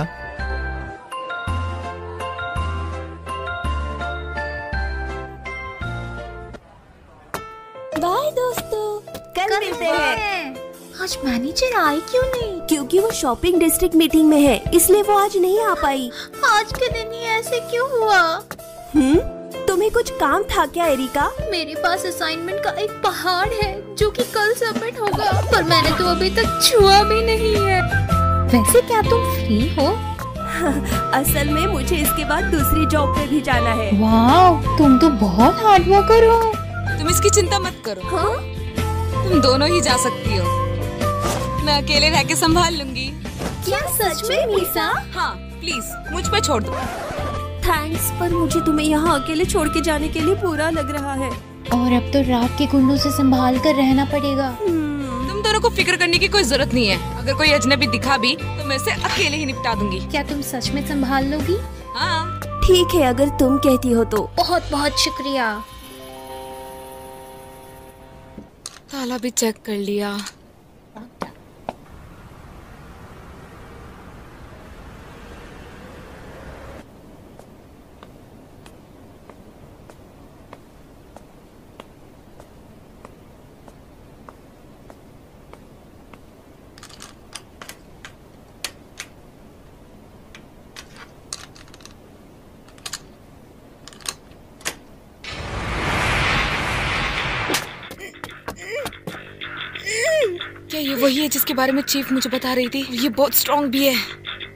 बाय दोस्तों, कल मिलते हैं। आज मैनेजर आई क्यों नहीं? क्योंकि वो शॉपिंग डिस्ट्रिक्ट मीटिंग में है, इसलिए वो आज नहीं आ पाई। आज के दिन ही ऐसे क्यों हुआ? हम्म, तुम्हें कुछ काम था क्या एरिका? मेरे पास असाइनमेंट का एक पहाड़ है जो कि कल सबमिट होगा, पर मैंने तो अभी तक छुआ भी नहीं है। वैसे क्या तुम फ्री हो? असल में मुझे इसके बाद दूसरी जॉब पे भी जाना है। वाह, तुम तो बहुत हार्ड वर्कर हो। तुम इसकी चिंता मत करो। हाँ? तुम दोनों ही जा सकती हो, मैं अकेले रह के संभाल लूंगी। क्या सच में मीसा? हाँ, प्लीज मुझ पे छोड़ दो। थैंक्स, पर मुझे तुम्हें यहाँ अकेले छोड़ के जाने के लिए बुरा लग रहा है। और अब तो रात के गुंडों से संभाल कर रहना पड़ेगा। तुम दोनों को फिक्र करने की कोई जरूरत नहीं है। अगर कोई अजनबी दिखा भी तो मैं इसे अकेले ही निपटा दूंगी। क्या तुम सच में संभाल लोगी? हाँ। ठीक है, अगर तुम कहती हो तो। बहुत बहुत शुक्रिया। ताला भी चेक कर लिया। क्या ये वही है जिसके बारे में चीफ मुझे बता रही थी? ये बहुत स्ट्रॉन्ग भी है।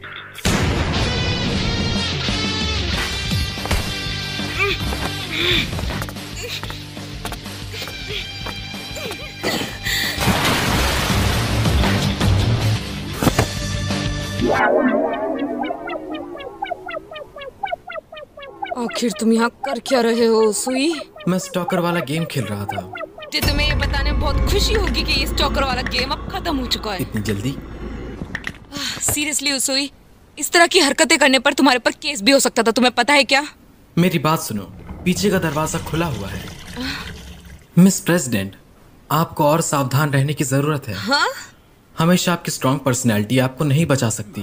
आखिर तुम यहाँ कर क्या रहे हो सुई? मैं स्टॉकर वाला गेम खेल रहा था। जी, तुम्हें ये बताने में बहुत खुशी होगी कि ये स्टॉकर वाला गेम अब खत्म हो चुका है। इतनी जल्दी? सीरियसली उसुई, इस तरह की हरकतें करने पर तुम्हारे पर केस भी हो सकता था, तुम्हें पता है क्या? मेरी बात सुनो, पीछे का दरवाजा खुला हुआ है। मिस प्रेसिडेंट, आपको और सावधान रहने की जरूरत है। हाँ? हमेशा आपकी स्ट्रॉन्ग पर्सनैलिटी आपको नहीं बचा सकती,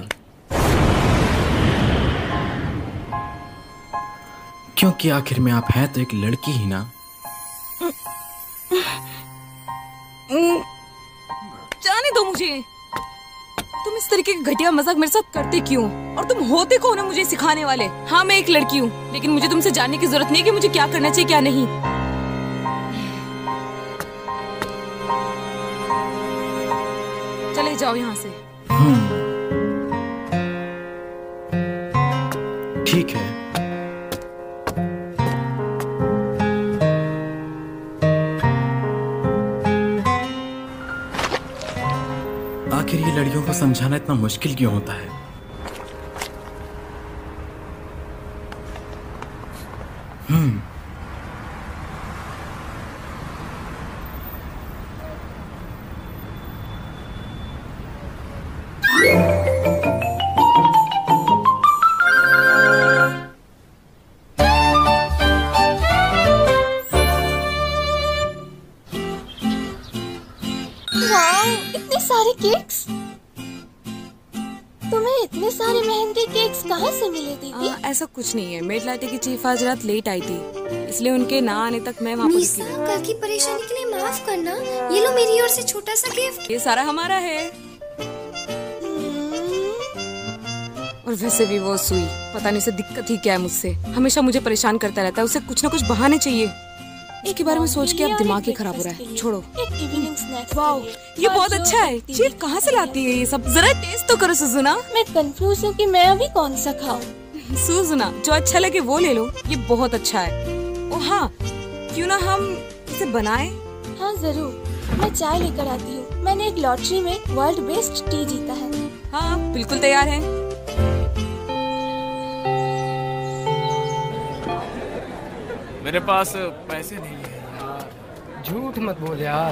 क्योंकि आखिर में आप हैं तो एक लड़की ही ना। जाने दो मुझे। तुम इस तरीके का घटिया मजाक मेरे साथ करते क्यों? और तुम होते कौन हो मुझे सिखाने वाले? हाँ, मैं एक लड़की हूँ, लेकिन मुझे तुमसे जानने की जरूरत नहीं है कि मुझे क्या करना चाहिए क्या नहीं। चले जाओ यहाँ से। ठीक है। आखिर ये लड़कियों को समझाना इतना मुश्किल क्यों होता है? हम्म इतने सारे केक्स! तुम्हें इतने सारे महंगे केक्स कहाँ से मिले दीदी? आ, ऐसा कुछ नहीं है, मेड लाते की चीफ आज रात लेट आई थी, इसलिए उनके ना आने तक मैं वहाँ मीसा, कल की परेशानी के लिए माफ करना। ये लो मेरी ओर से छोटा सा गिफ्ट। ये सारा हमारा है। और वैसे भी वो सुई, पता नहीं उसे दिक्कत ही क्या है मुझसे, हमेशा मुझे परेशान करता रहता है। उसे कुछ ना कुछ बहाने चाहिए। इसके बारे में सोच के अब दिमाग ही खराब हो रहा है। छोड़ो। एक इवनिंग स्नैक्स। वाओ, ये बहुत अच्छा है। चीफ कहाँ से लाती है ये सब? जरा टेस्ट तो करो सुजुना। मैं कंफ्यूज हूँ कि मैं अभी कौन सा खाऊं। सुजुना, जो अच्छा लगे वो ले लो, ये बहुत अच्छा है। ओ हाँ, क्यों ना हम इसे बनाएं? हाँ जरूर, मैं चाय लेकर आती हूँ। मैंने एक लॉटरी में वर्ल्ड बेस्ट टी जीता है। हाँ, बिल्कुल तैयार है। मेरे पास पैसे नहीं है यार। झूठ मत बोल यार।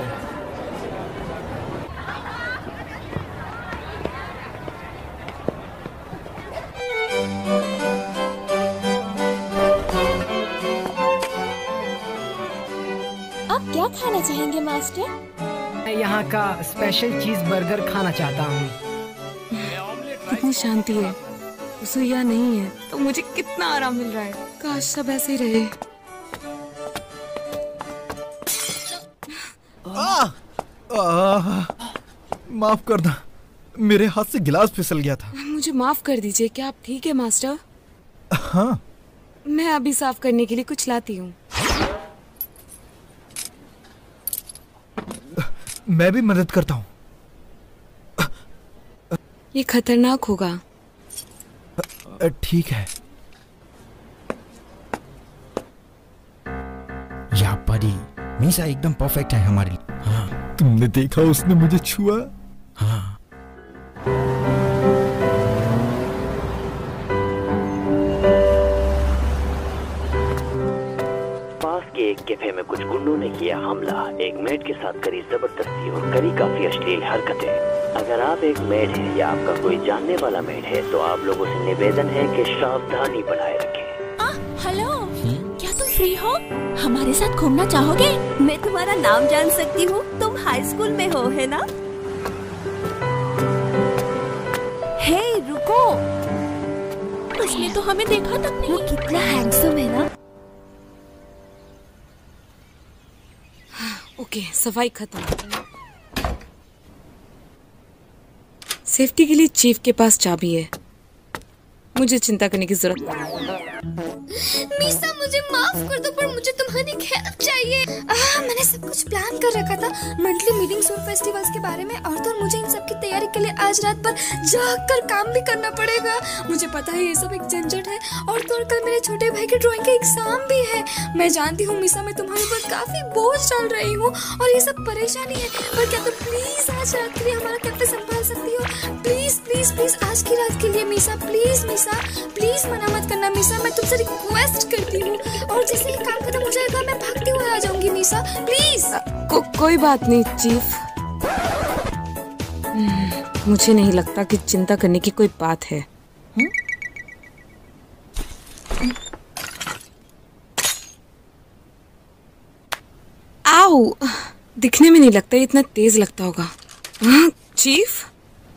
आप क्या खाना चाहेंगे मास्टर? मैं यहाँ का स्पेशल चीज बर्गर खाना चाहता हूँ। कितनी शांति है, सुइया नहीं है तो मुझे कितना आराम मिल रहा है। काश सब ऐसे ही रहे। आ, आ, माफ करना, मेरे हाथ से गिलास फिसल गया था। मुझे माफ कर दीजिए। क्या आप ठीक है मास्टर? हाँ। मैं अभी साफ करने के लिए कुछ लाती हूँ। मैं भी मदद करता हूँ। ये खतरनाक होगा। ठीक है। या परी, मीसा एकदम परफेक्ट है हमारे लिए। हाँ। तुमने देखा उसने मुझे छुआ? हाँ। के एक कैफे में कुछ गुंडों ने किया हमला। एक मेड के साथ करी जबरदस्ती और करी काफी अश्लील हरकतें। अगर आप एक मेड हैं या आपका कोई जानने वाला मेड है तो आप लोगों से निवेदन है कि सावधानी बनाए रखें। आ, हेलो, क्या तुम फ्री हो? हमारे साथ घूमना चाहोगे? मैं तुम्हारा नाम जान सकती हूँ, तुम हाई स्कूल में हो, है ना? हे रुको, उसने तो हमें देखा तक नहीं। वो कितना हैंडसम है ना। ओके, सफाई खत्म। सेफ्टी के लिए चीफ के पास चाबी है, मुझे चिंता करने की जरूरत नहीं। मीसा मुझे माफ कर दो, पर मुझे तुम्हारी हेल्प चाहिए। आ, मैंने सब कुछ प्लान कर रखा था, मंथली मीटिंग्स और फेस्टिवल्स के बारे में, और तो मुझे इन सब की तैयारी के लिए आज रात पर जाग कर काम भी करना पड़ेगा। मुझे पता है ये सब एक झंझट है, और तो और कल मेरे छोटे भाई के ड्राइंग का एग्जाम भी है। मैं जानती हूँ मीसा, मैं तुम्हारे ऊपर काफी बोझ डाल रही हूँ और ये सब परेशानी है, पर क्या तुम प्लीज आज रात के लिए हमारा कैफे संभाल सकती हो? प्लीज प्लीज प्लीज आज की रात के लिए मीसा, प्लीज मीसा, प्लीज मना मत करना मीसा, मैं तुमसे रिक्वेस्ट करती हूँ। और जैसे ही काम खत्म हो जाएगा मैं भागते हुए आ जाऊंगी मीसा, प्लीज। को, कोई बात नहीं चीफ, मुझे नहीं लगता कि चिंता करने की कोई बात है। हुँ? आओ, दिखने में नहीं लगता, इतना तेज लगता होगा। हाँ, चीफ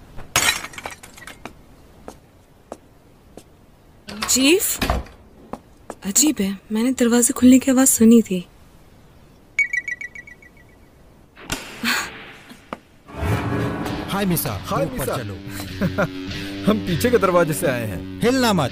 चीफ अजीब है, मैंने दरवाजे खुलने की आवाज सुनी थी। हाय मिसा, हाय ऊपर मिसा। चलो। हम पीछे के दरवाजे से आए हैं। हिलना मत।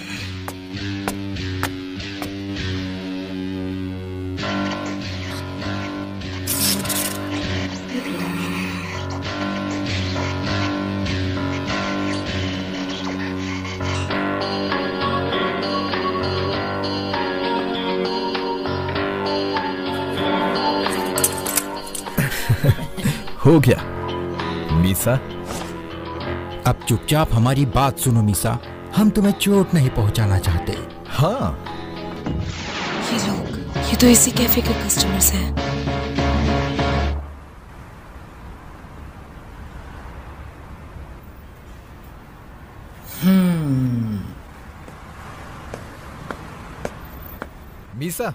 हो गया मीसा। अब चुपचाप हमारी बात सुनो मीसा, हम तुम्हें चोट नहीं पहुंचाना चाहते। हाँ। ये लोग, ये तो इसी कैफे के कस्टमर्स हैं। हम्म। मीसा,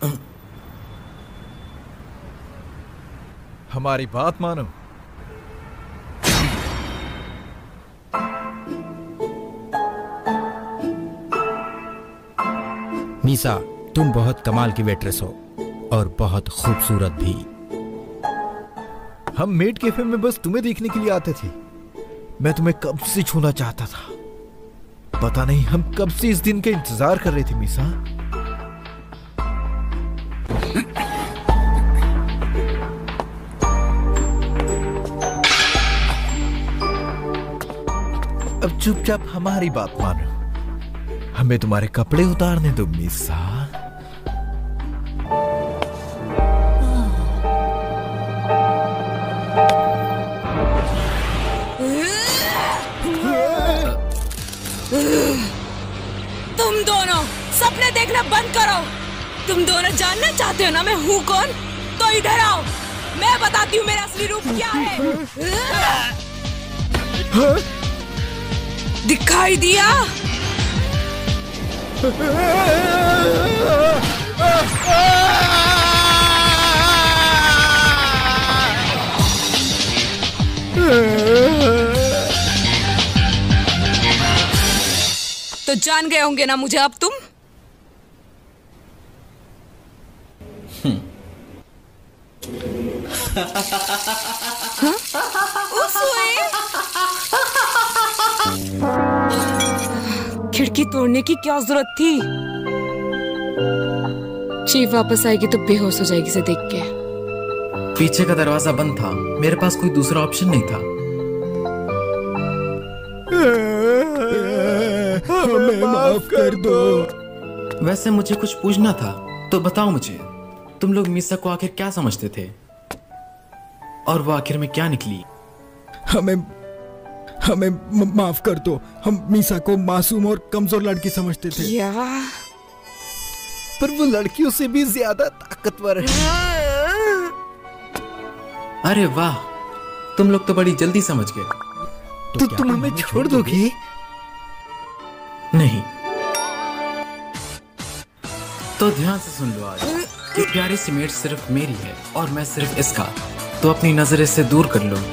हमारी बात मानो। मीसा, तुम बहुत कमाल की वेट्रेस हो और बहुत खूबसूरत भी। हम मेड कैफे में बस तुम्हें देखने के लिए आते थे। मैं तुम्हें कब से छूना चाहता था, पता नहीं हम कब से इस दिन का इंतजार कर रहे थे मीसा। अब चुपचाप हमारी बात मानो, हमें तुम्हारे कपड़े उतारने दो मीसा। तुम दोनों सपने देखना बंद करो। तुम दोनों जानना चाहते हो ना मैं हूँ कौन? तो इधर आओ, मैं बताती हूँ मेरा असली रूप क्या है। दिखाई दिया? तो जान गए होंगे ना मुझे अब तुम। हाँ? खिड़की तोड़ने की क्या जरूरत थी? चीफ वापस आएगी तो बेहोश हो जाएगी इसे देख के। पीछे का दरवाजा बंद था, मेरे पास कोई दूसरा ऑप्शन नहीं था। हमें माफ कर दो। वैसे मुझे कुछ पूछना था, तो बताओ मुझे, तुम लोग मीसा को आखिर क्या समझते थे और वो आखिर में क्या निकली? हमें हमें माफ कर दो। हम मीसा को मासूम और कमजोर लड़की समझते थे। क्या? पर वो लड़कियों से भी ज्यादा ताकतवर है। अरे वाह, तुम लोग तो बड़ी जल्दी समझ गए। तो, तो तुम हमें छोड़ दोगे? नहीं। तो ध्यान से सुन लो, आज ये प्यारी सी मेट सिर्फ मेरी है और मैं सिर्फ इसका, तो अपनी नजर इससे दूर कर लो।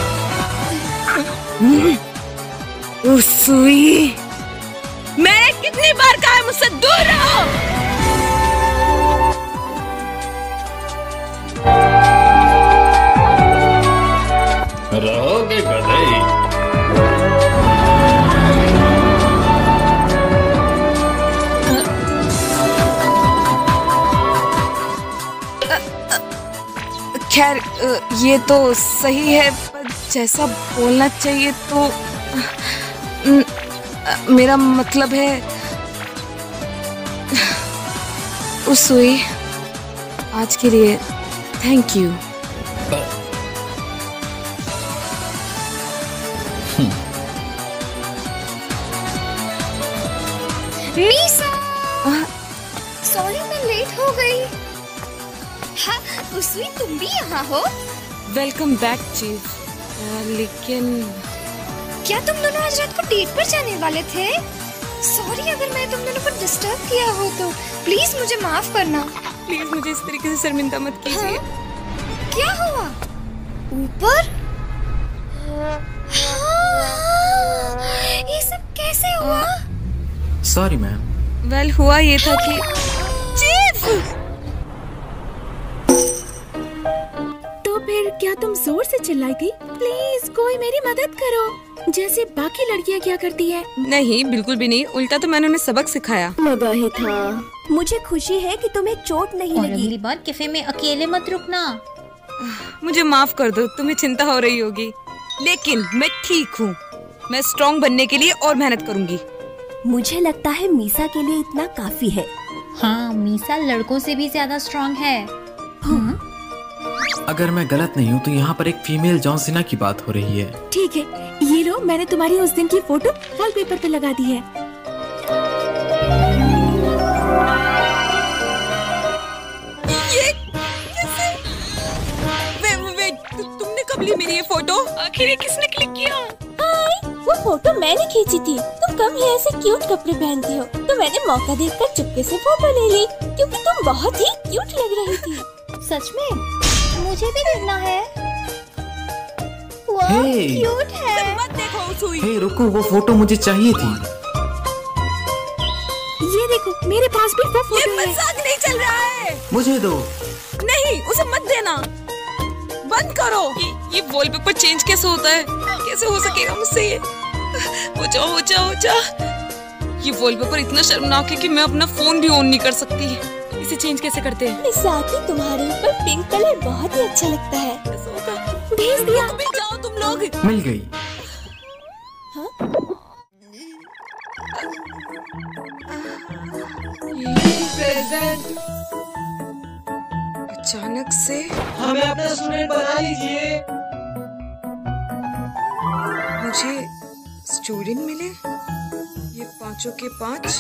सुई, मैंने कितनी बार कहा है मुझसे दूर रहो। रहोगे गधे। खैर ये तो सही है, पर जैसा बोलना चाहिए तो मेरा मतलब है उस सुई, आज के लिए थैंक यू। मीसा, सॉरी मैं लेट हो गई। हाँ, उसवी तुम भी यहाँ हो? Welcome back chief. लेकिन क्या तुम दोनों आज रात को डेट पर जाने वाले थे? सॉरी अगर मैं तुम दोनों को डिस्टर्ब किया हो तो प्लीज मुझे माफ करना। प्लीज मुझे इस तरीके से शर्मिंदा मत कीजिए। हाँ? क्या हुआ? ऊपर? हाँ, ये सब कैसे हुआ? Sorry ma'am. वेल हुआ ये था कि चीफ। तो फिर क्या तुम जोर से चिल्लाई थी? प्लीज कोई मेरी मदद करो, जैसे बाकी लड़कियां क्या करती है। नहीं, बिल्कुल भी नहीं, उल्टा तो मैंने उन्हें सबक सिखाया। लगा ही था। मुझे खुशी है कि तुम्हें चोट नहीं और लगी। अगली बार कैफे में अकेले मत रुकना। मुझे माफ कर दो, तुम्हें चिंता हो रही होगी, लेकिन मैं ठीक हूँ। मैं स्ट्रॉन्ग बनने के लिए और मेहनत करूँगी। मुझे लगता है मीसा के लिए इतना काफी है। हाँ, मीसा लड़कों से भी ज्यादा स्ट्रॉन्ग है। हाँ? अगर मैं गलत नहीं हूँ तो यहाँ पर एक फीमेल जॉन सीना की बात हो रही है। ठीक है, ये लो, मैंने तुम्हारी उस दिन की फोटो वॉलपेपर पे लगा दी है। ये कैसे? वे, वे, तु, तुमने कब ली मेरी ये फोटो? आखिर ये किसने क्लिक किया? आई, वो फोटो मैंने खींची थी। तुम कम ही ऐसे क्यूट कपड़े पहनती हो, तो मैंने मौका देखकर चुपके से फोटो ले ली, क्योंकि तुम बहुत ही क्यूट लग रही थी। सच में? मुझे भी देखना है। वाह, Hey. क्यूट है। मत देखो सुई। हे रुको, वो फोटो मुझे चाहिए थी। ये देखो, मेरे पास भी वो फोटो ये है। मजाक नहीं चल रहा है। मुझे दो। नहीं, उसे मत देना, बंद करो। ये, ये वॉलपेपर चेंज कैसे होता है? कैसे हो सकेगा मुझसे ये? हो जाओ हो जाओ हो जाओ। ये वॉलपेपर इतना शर्मनाक है कि मैं अपना फोन भी ऑन नहीं कर सकती। इसे चेंज कैसे करते हैं? साथी, तुम्हारे ऊपर पिंक कलर बहुत ही अच्छा लगता है। भेज दिया। मिल जाओ तुम लोग। मिल गई। हाँ? प्रेजेंट अचानक से हमें अपना स्टूडेंट बना लीजिए। मुझे स्टूडेंट मिले, ये पांचों के पांच।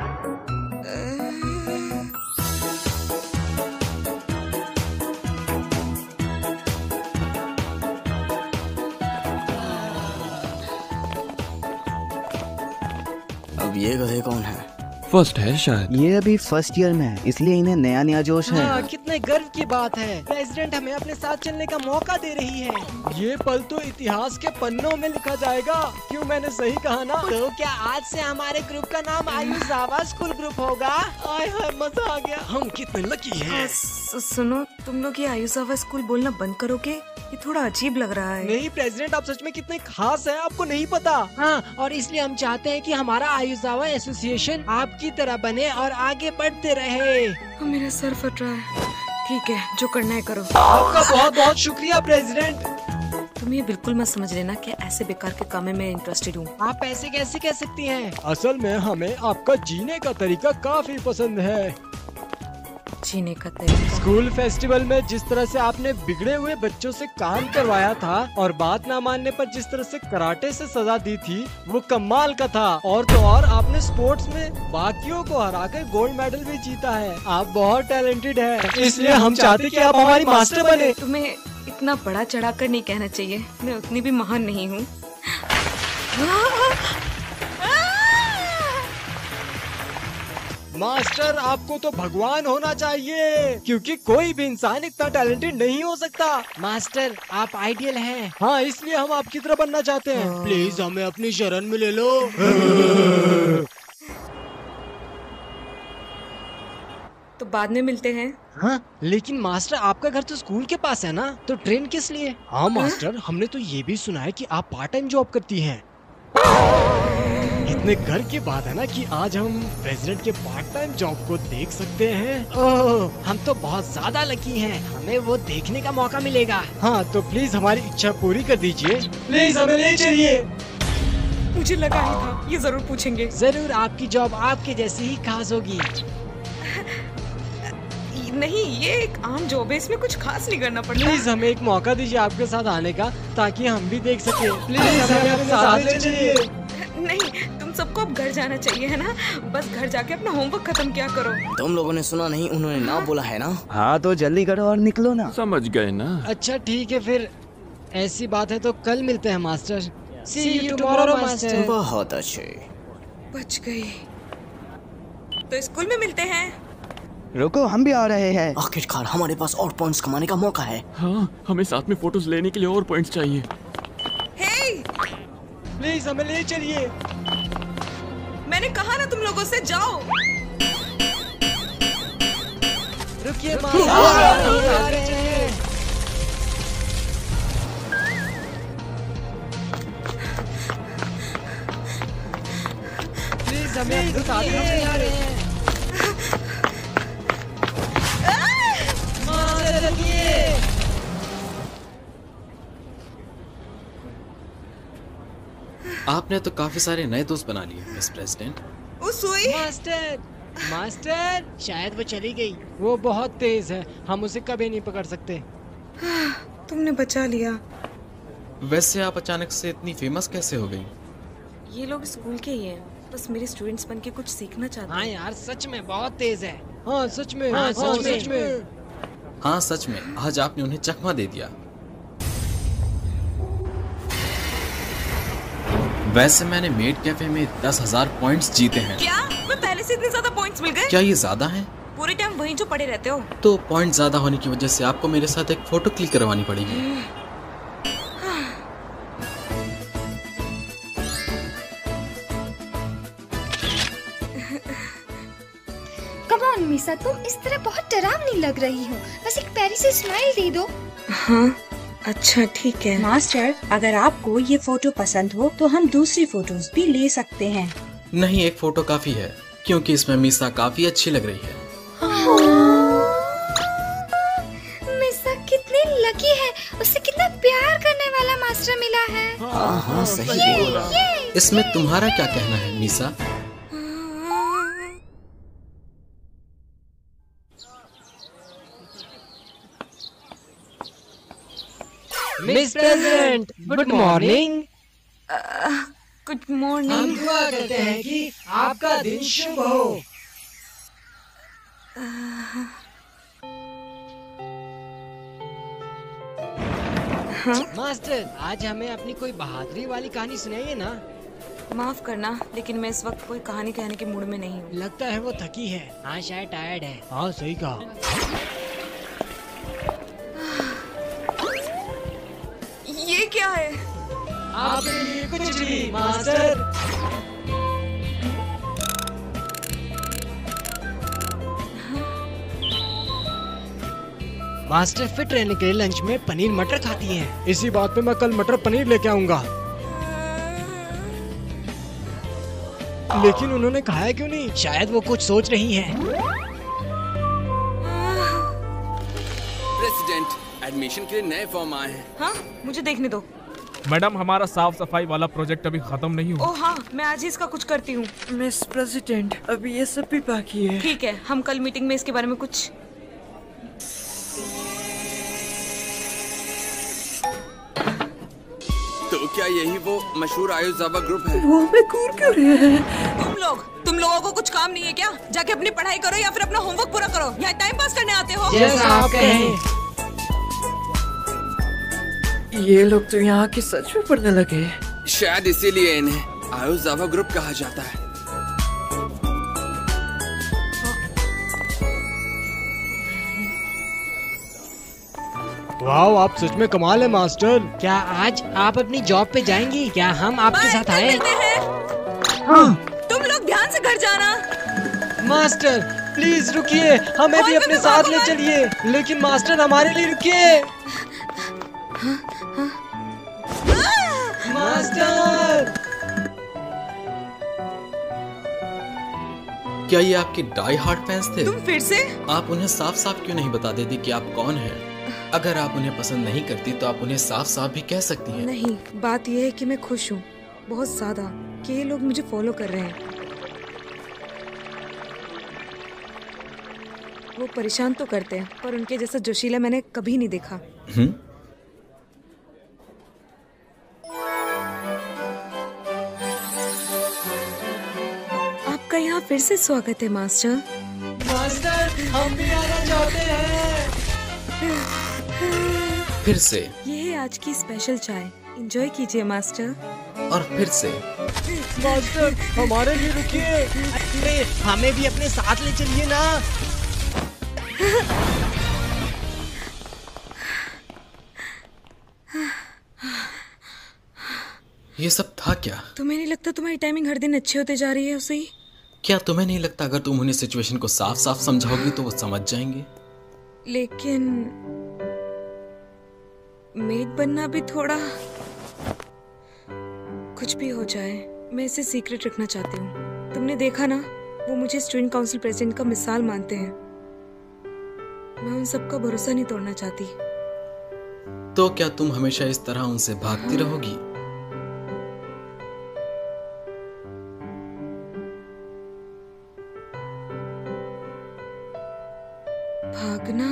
अब ये गधे कौन है? फर्स्ट है शायद। ये अभी फर्स्ट ईयर में है, इसलिए इन्हें नया नया जोश है। हाँ, कितना कितने गर्व की बात है, प्रेसिडेंट हमें अपने साथ चलने का मौका दे रही है। ये पल तो इतिहास के पन्नों में लिखा जाएगा। क्यों, मैंने सही कहा ना? तो क्या आज से हमारे ग्रुप का नाम आयुजावा स्कूल ग्रुप होगा? आय हाय, मजा आ गया। हम कितने लकी हैं। सुनो, तुम लोग ये आयुजावा स्कूल बोलना बंद करोगे? ये थोड़ा अजीब लग रहा है। नहीं प्रेसिडेंट, आप सच में कितने खास हैं, आपको नहीं पता। हाँ, और इसलिए हम चाहते हैं कि हमारा आयुजावा एसोसिएशन आपकी तरह बने और आगे बढ़ते रहे। मेरा सर फट रहा है। ठीक है, जो करना है करो। आपका बहुत बहुत शुक्रिया प्रेसिडेंट। तुम ये बिल्कुल मत समझ लेना कि ऐसे बेकार के काम में मैं इंटरेस्टेड हूँ। आप ऐसे कैसे कह सकती हैं? असल में हमें आपका जीने का तरीका काफी पसंद है। जीने का तरीका? स्कूल फेस्टिवल में जिस तरह से आपने बिगड़े हुए बच्चों से काम करवाया था और बात ना मानने पर जिस तरह से कराटे से सजा दी थी, वो कमाल का था। और तो और आपने स्पोर्ट्स में बाकियों को हराकर गोल्ड मेडल भी जीता है। आप बहुत टैलेंटेड हैं, इसलिए हम चाहते कि आप हमारी मास्टर बने। तुम्हें इतना बड़ा चढ़ाकर नहीं कहना चाहिए, मैं उतनी भी महान नहीं हूँ। मास्टर, आपको तो भगवान होना चाहिए, क्योंकि कोई भी इंसान इतना टैलेंटेड नहीं हो सकता। मास्टर, आप आइडियल हैं। हाँ, इसलिए हम आपकी तरह बनना चाहते हैं। प्लीज हमें अपनी शरण में ले लो। तो बाद में मिलते हैं। हाँ, लेकिन मास्टर आपका घर तो स्कूल के पास है ना, तो ट्रेन किस लिए? हाँ मास्टर, हमने तो ये भी सुना है कि आप पार्ट टाइम जॉब करती हैं। इतने घर की बात है ना कि आज हम प्रेसिडेंट के पार्ट टाइम जॉब को देख सकते हैं। ओह, हम तो बहुत ज्यादा लकी हैं, हमें वो देखने का मौका मिलेगा। हाँ, तो प्लीज हमारी इच्छा पूरी कर दीजिए। प्लीज हमें ले चलिए। मुझे लगा ही था ये जरूर पूछेंगे। जरूर, आपकी जॉब आपके जैसी ही खास होगी। नहीं, ये एक आम जॉब है, इसमें कुछ खास नहीं करना पड़ता। प्लीज हमें एक मौका दीजिए आपके साथ आने का, ताकि हम भी देख सके। प्लीज हमें अपने साथ ले चलिए। नहीं, तुम सबको अब घर जाना चाहिए, है ना? बस घर जाके अपना होमवर्क खत्म किया करो। तुम लोगों ने सुना नहीं, उन्होंने ना बोला है ना? हाँ, तो जल्दी करो और निकलो ना। समझ गए ना? अच्छा ठीक है, फिर ऐसी बात है तो कल मिलते हैं master. See you tomorrow, master. बहुत अच्छे। बच गई। तो स्कूल में मिलते हैं। रुको, हम भी आ रहे हैं। आखिरकार हमारे पास और पॉइंट्स कमाने का मौका है। हाँ, हमें साथ में फोटोज लेने के लिए और पॉइंट्स चाहिए। हे! प्लीज हमें ले चलिए। मैंने कहा ना तुम लोगों से जाओ। रुकिए प्लीज हमें अपने साथ ले जा रहे हैं। आपने तो काफी सारे नए दोस्त बना लिए miss president. Sui? Master, master, शायद वो चली गई। वो बहुत तेज है, हम उसे कभी नहीं पकड़ सकते। तुमने बचा लिया। वैसे आप अचानक से इतनी फेमस कैसे हो गई? ये लोग स्कूल के ही हैं, बस मेरे स्टूडेंट्स बनके कुछ सीखना चाहते हैं। हाँ यार, सच में बहुत तेज है। हाँ सच में, हाँ, हाँ, सच, सच में। हाँ सच में, आज आपने उन्हें चकमा दे दिया। वैसे मैंने मेड कैफे में दस हजार पॉइंट्स जीते हैं। क्या? मैं पहले से इतने ज्यादा पॉइंट्स मिल गए? क्या ये ज्यादा हैं? पूरे टाइम वहीं जो पड़े रहते हो। तो पॉइंट ज्यादा होने की वजह से आपको मेरे साथ एक फोटो क्लिक करवानी पड़ेगी। कम ऑन मीसा, तुम इस तरह बहुत डरावनी लग रही हो। बस एक प्यारी सी स्माइल दे दो। हाँ अच्छा ठीक है। मास्टर, अगर आपको ये फोटो पसंद हो तो हम दूसरी फोटोज भी ले सकते हैं। नहीं, एक फोटो काफी है, क्योंकि इसमें मीसा काफी अच्छी लग रही है। मीसा कितनी लकी है, उसे कितना प्यार करने वाला मास्टर मिला है। हाँ हाँ सही बोल रहा है। इसमें तुम्हारा क्या कहना है Misa? Miss president, good morning. Good morning. हम दुआ करते हैं कि आपका दिन शुभ हो। हाँ? मास्टर, आज हमें अपनी कोई बहादुरी वाली कहानी सुनाइए ना। माफ करना, लेकिन मैं इस वक्त कोई कहानी कहने के मूड में नहीं हूँ। लगता है वो थकी है। हाँ शायद टायर्ड है। हाँ सही कहा। आपके लिए कुछ भी मास्टर। मास्टर फिट रहने के लिए लंच में पनीर मटर खाती हैं। इसी बात पे मैं कल मटर पनीर लेके आऊंगा। लेकिन उन्होंने खाया क्यों नहीं? शायद वो कुछ सोच रही हैं। प्रेसिडेंट, एडमिशन के लिए नए फॉर्म आए हैं। हाँ, मुझे देखने दो। मैडम, हमारा साफ सफाई वाला प्रोजेक्ट अभी खत्म नहीं हुआ। ओह हाँ, मैं आज ही इसका कुछ करती हूँ। मिस प्रेसिडेंट, अभी ये सब भी बाकी है। ठीक है, हम कल मीटिंग में इसके बारे में कुछ। तो क्या यही वो मशहूर आयुजावा ग्रुप है? वो हमें घूर क्यों रहे हैं? तुम लोग तुम लोगों को कुछ काम नहीं है क्या? जाके अपनी पढ़ाई करो या फिर अपना होमवर्क पूरा करो। यहाँ टाइम पास करने आते हो? जैसा आप कहें। ये लोग तो यहाँ के सच में पढ़ने लगे। शायद इसीलिए इन्हें आयुजावा ग्रुप कहा जाता है। वाह, आप सच में कमाल है मास्टर। क्या आज आप अपनी जॉब पे जाएंगी? क्या हम आपके साथ आए? हाँ। तुम लोग ध्यान से घर जाना। मास्टर प्लीज रुकिए, हमें भी अपने साथ ले चलिए। लेकिन मास्टर हमारे लिए रुकिए। मास्टर, क्या ये आपके डाई हार्ड फैंस थे? तुम फिर से? आप उन्हें साफ साफ क्यों नहीं बता देती कि आप कौन हैं? अगर आप उन्हें पसंद नहीं करती तो आप उन्हें साफ साफ भी कह सकती हैं। नहीं, बात यह है कि मैं खुश हूँ बहुत ज्यादा कि ये लोग मुझे फॉलो कर रहे हैं। वो परेशान तो करते हैं, पर उनके जैसा जोशीला मैंने कभी नहीं देखा। हम्म? आपका यहाँ फिर से स्वागत है मास्टर। मास्टर, हम भी आना चाहते हैं। फिर से ये है आज की स्पेशल चाय, एंजॉय कीजिए मास्टर। और फिर से मास्टर, हमारे लिए रुकिए। अरे हमें भी अपने साथ ले चलिए ना। ये सब था क्या? तुम्हें नहीं लगता तुम्हारी टाइमिंग हर दिन अच्छी होते जा रही है उसे? क्या तुम्हें नहीं लगता अगर तुम उन्हें सिचुएशन को साफ साफ समझाओगी तो वो समझ जाएंगे? लेकिन मेड बनना भी थोड़ा। कुछ भी हो जाए, मैं इसे सीक्रेट रखना चाहती हूँ। तुमने देखा ना, वो मुझे स्टूडेंट काउंसिल प्रेसिडेंट का मिसाल मानते हैं। मैं उन सबका भरोसा नहीं तोड़ना चाहती। तो क्या तुम हमेशा इस तरह उनसे भागती रहोगी? भागना?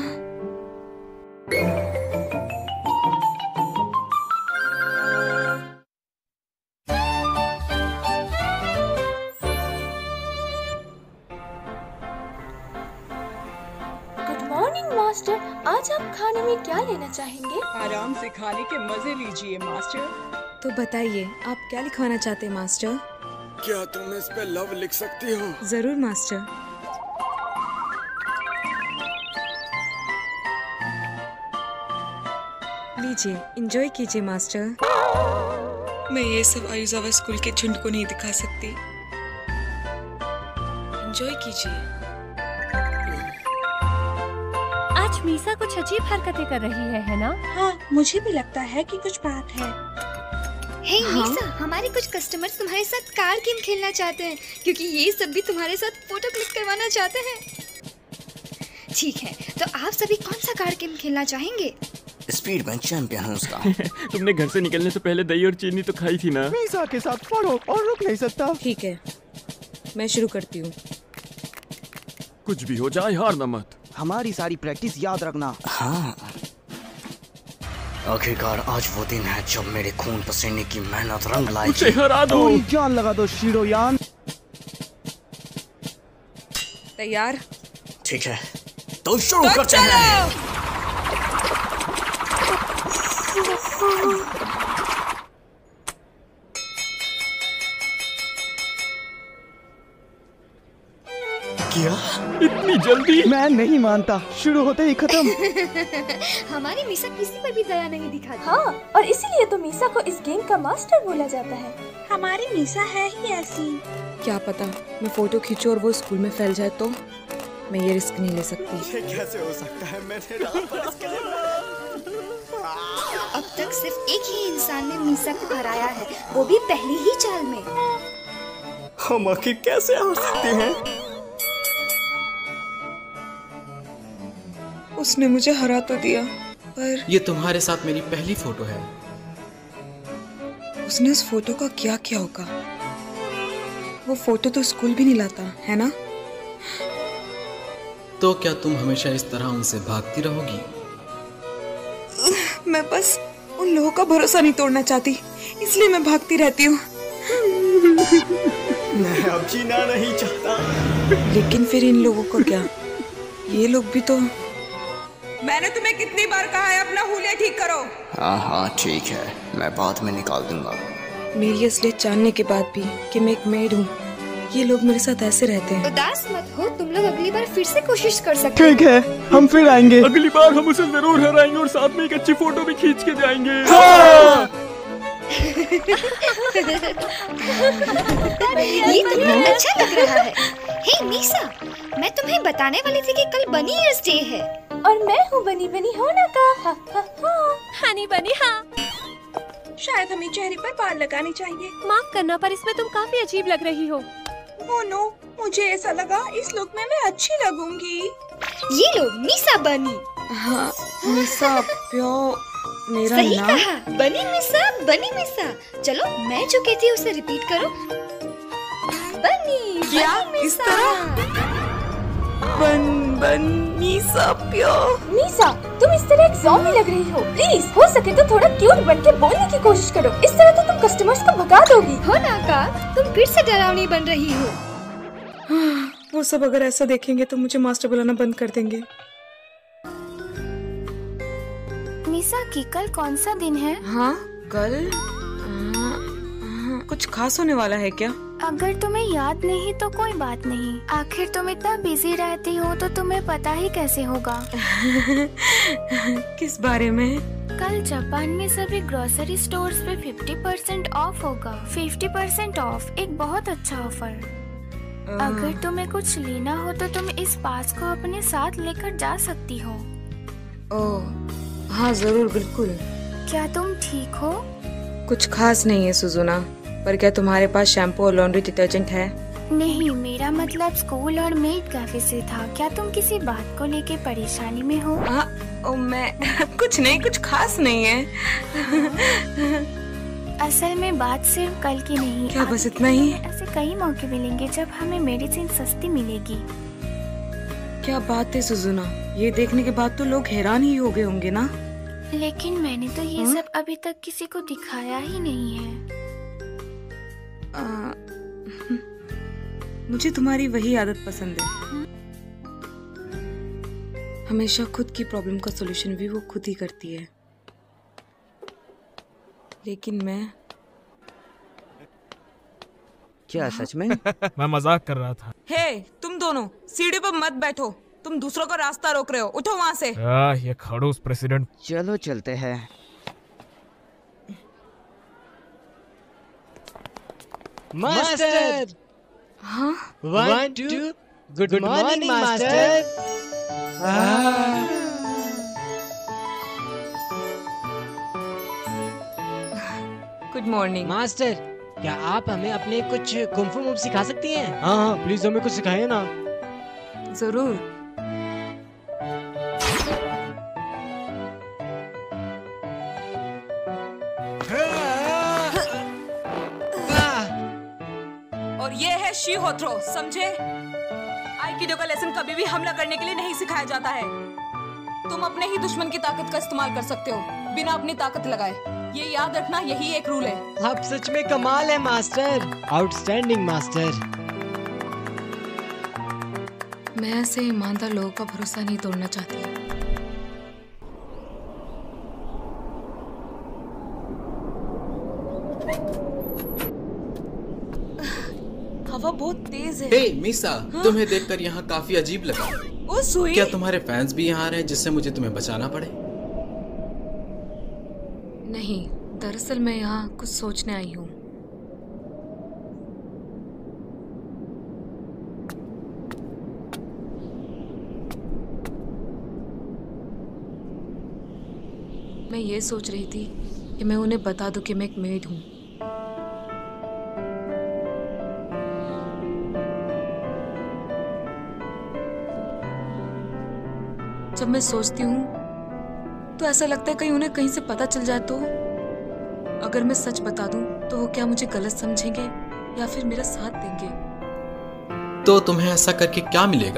मास्टर, आज आप खाने में क्या लेना चाहेंगे? आराम से खाने के मजे लीजिए मास्टर। तो बताइए, आप क्या लिखवाना चाहते हैं मास्टर? क्या तुम इस पे लव लिख सकती हो? जरूर मास्टर। लीजिए, एंजॉय कीजिए मास्टर। मैं ये सब आयुजावा स्कूल के झुंड को नहीं दिखा सकती। एंजॉय कीजिए। आज मीसा कुछ अजीब हरकतें कर रही है, है ना? हाँ, मुझे भी लगता है कि कुछ बात है। हे hey, हाँ? मीसा, हमारे कुछ कस्टमर्स तुम्हारे साथ कार गेम खेलना चाहते हैं, क्योंकि ये सब भी तुम्हारे साथ फोटो क्लिक करवाना चाहते हैं। ठीक है, तो आप सभी कौन सा कार गेम खेलना चाहेंगे? स्पीड में चैंपियन हूँ उसका। तुमने घर से निकलने से पहले दही और चीनी तो खाई थी ना? मीसा के साथ पढ़ो और रुक नहीं सकता। ठीक है, मैं शुरू करती हूँ। कुछ भी हो जाए हार न मत। हमारी सारी प्रैक्टिस याद रखना। हाँ, आखिरकार आज वो दिन है जब मेरे खून पसीने की मेहनत रंग लाएगी। उसे हरा दो। जान लगा दो शिरोयान। तैयार? ठीक है, तो शुरू करते हैं। क्या? इतनी जल्दी? मैं नहीं मानता, शुरू होते ही खत्म। हमारी मीसा किसी पर भी दया नहीं दिखाती। हाँ, और इसीलिए तो मीसा को इस गेम का मास्टर बोला जाता है। हमारी मीसा है ही ऐसी। क्या पता मैं फोटो खींचूं और वो स्कूल में फैल जाए तो? मैं ये रिस्क नहीं ले सकती। ये कैसे हो सकता है? मैंने रात भर इसके लिए अब तक सिर्फ एक ही इंसान ने मीसा को हराया है, वो भी पहली ही चाल में। हम आखिर कैसे हार सकते हैं? उसने मुझे हरा तो दिया, पर ये तुम्हारे साथ मेरी पहली फोटो है। उसने उस फोटो का क्या किया होगा? वो फोटो तो स्कूल भी नहीं लाता, है ना? तो क्या तुम हमेशा इस तरह उनसे भागती रहोगी? मैं बस उन लोगों का भरोसा नहीं तोड़ना चाहती, इसलिए मैं भागती रहती हूँ। मैं अब जीना नहीं चाहता। लेकिन फिर इन लोगों को क्या? ये लोग भी तो। मैंने तुम्हें कितनी बार कहा है अपना हुलिया ठीक करो। हाँ हाँ ठीक है, मैं बाद में निकाल दूंगा। मेरी असलियत जानने के बाद भी कि मैं एक मेड हूँ, ये लोग मेरे साथ ऐसे रहते हैं। उदास मत हो, तुम लोग अगली बार फिर से कोशिश कर सकते हो। ठीक है, हम फिर आएंगे। अगली बार हम उसे जरूर हराएंगे और साथ में एक अच्छी फोटो भी खींच के जाएंगे। हाँ! ये तुम्हें अच्छा लग रहा है। हे मीसा, मैं तुम्हें बताने वाली थी कि कल बनी ईयर्स डे है। और मैं हूँ बनी बनी होना का। हा, हा, हा। हनी बनी हाँ। शायद हमें चेहरे पर बाल लगाने चाहिए। माफ करना, पर इसमें तुम काफी अजीब लग रही हो। ओह नो, मुझे ऐसा लगा इस लुक में मैं अच्छी लगूंगी। ये लो मीसा बनी। हाँ, मीसा प्यो मेरा सही नाम। कहा, बनी मीसा, बनी मीसा। चलो मैं जो कहती हूँ उसे रिपीट करो। बनी क्या बनी इस तरह? बन बन मीसा प्यो। मीसा, तुम इस तरह एक ज़ॉम्बी लग रही हो। प्लीज, हो सके तो थोड़ा क्यूट बन के बोलने की कोशिश करो। इस तरह तो तुम कस्टमर्स को भगा दोगी। हो ना का, तुम फिर से डरावनी बन रही हो। वो सब अगर ऐसा देखेंगे तो मुझे मास्टर बुलाना बंद कर देंगे। मीसा की कल कौन सा दिन है? हाँ कल आ, आ, कुछ खास होने वाला है क्या? अगर तुम्हें याद नहीं तो कोई बात नहीं, आखिर तुम इतना बिजी रहती हो तो तुम्हें पता ही कैसे होगा। किस बारे में? कल जापान में सभी ग्रोसरी स्टोर्स पे फिफ्टी परसेंट ऑफ होगा। फिफ्टी परसेंट ऑफ एक बहुत अच्छा ऑफर। अगर तुम्हें कुछ लेना हो तो तुम इस पास को अपने साथ लेकर जा सकती हो। ओह हाँ जरूर, बिल्कुल। क्या तुम ठीक हो? कुछ खास नहीं है सुजुना, पर क्या तुम्हारे पास शैम्पू और लॉन्ड्री डिटर्जेंट है? नहीं, मेरा मतलब स्कूल और मेड कैफे से था। क्या तुम किसी बात को लेके परेशानी में हो? आ, ओ, मैं कुछ नहीं, कुछ खास नहीं है। असल में बात सिर्फ कल की नहीं। क्या बस इतना ही? ऐसे कई मौके मिलेंगे जब हमें मेडिसिन सस्ती मिलेगी। क्या बात है सुजुना, ये देखने के बाद तो लोग हैरान ही हो गए होंगे ना? लेकिन मैंने तो ये सब अभी तक किसी को दिखाया ही नहीं है। आ, मुझे तुम्हारी वही आदत पसंद है। हमेशा खुद की प्रॉब्लम का सॉल्यूशन भी वो खुद ही करती है, लेकिन मैं। क्या सच में? मैं मजाक कर रहा था। हे, तुम दोनों सीढ़ी पर मत बैठो, तुम दूसरों का रास्ता रोक रहे हो। उठो वहाँ से। आ, ये खड़ूस प्रेसिडेंट। चलो चलते हैं। मास्टर। हाँ? One two good morning master. Good morning master. क्या आप हमें अपने कुछ कुंफू मूव सिखा सकती हैं? हाँ हाँ प्लीज हमें कुछ सिखाइए ना। जरूर। और ये है शीहोत्रो, समझे? आइकिडो का लेसन कभी भी हमला करने के लिए नहीं सिखाया जाता है। तुम अपने ही दुश्मन की ताकत का इस्तेमाल कर सकते हो बिना अपनी ताकत लगाए। ये याद रखना, यही एक रूल है। आप सच में कमाल है मास्टर। Outstanding master. मैं ऐसे ईमानदार लोगों का भरोसा नहीं तोड़ना चाहती। हवा बहुत तेज है। हे मीसा, हाँ? तुम्हें देखकर यहाँ काफी अजीब लगा। ओ सुई, क्या तुम्हारे फैंस भी यहाँ आ रहे हैं जिससे मुझे तुम्हें बचाना पड़े? नहीं, दरअसल मैं यहाँ कुछ सोचने आई हूँ। मैं ये सोच रही थी कि मैं उन्हें बता दूं कि मैं एक मेड हूँ। जब मैं सोचती हूँ तो ऐसा लगता है कहीं उन्हें कहीं से पता चल जाए तो अगर मैं सच बता दूं तो वो क्या मुझे गलत समझेंगे या फिर मेरा साथ देंगे? तो तुम्हें ऐसा करके क्या मिलेगा?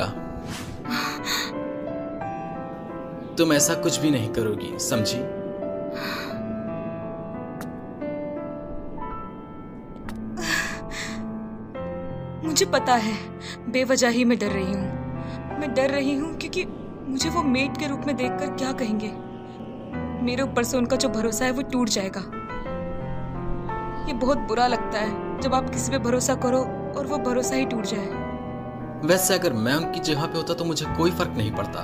तुम ऐसा कुछ भी नहीं करोगी, समझी? मुझे पता है, बेवजह ही मैं डर रही हूँ। मैं डर रही हूँ क्योंकि मुझे वो मेड के रूप में देखकर क्या कहेंगे। मेरे ऊपर से उनका जो भरोसा है वो टूट जाएगा। ये बहुत बुरा लगता है जब आप किसी पे भरोसा करो और वो भरोसा ही टूट जाए। वैसे अगर मैं उनकी जगह पे होता तो मुझे कोई फर्क नहीं पड़ता।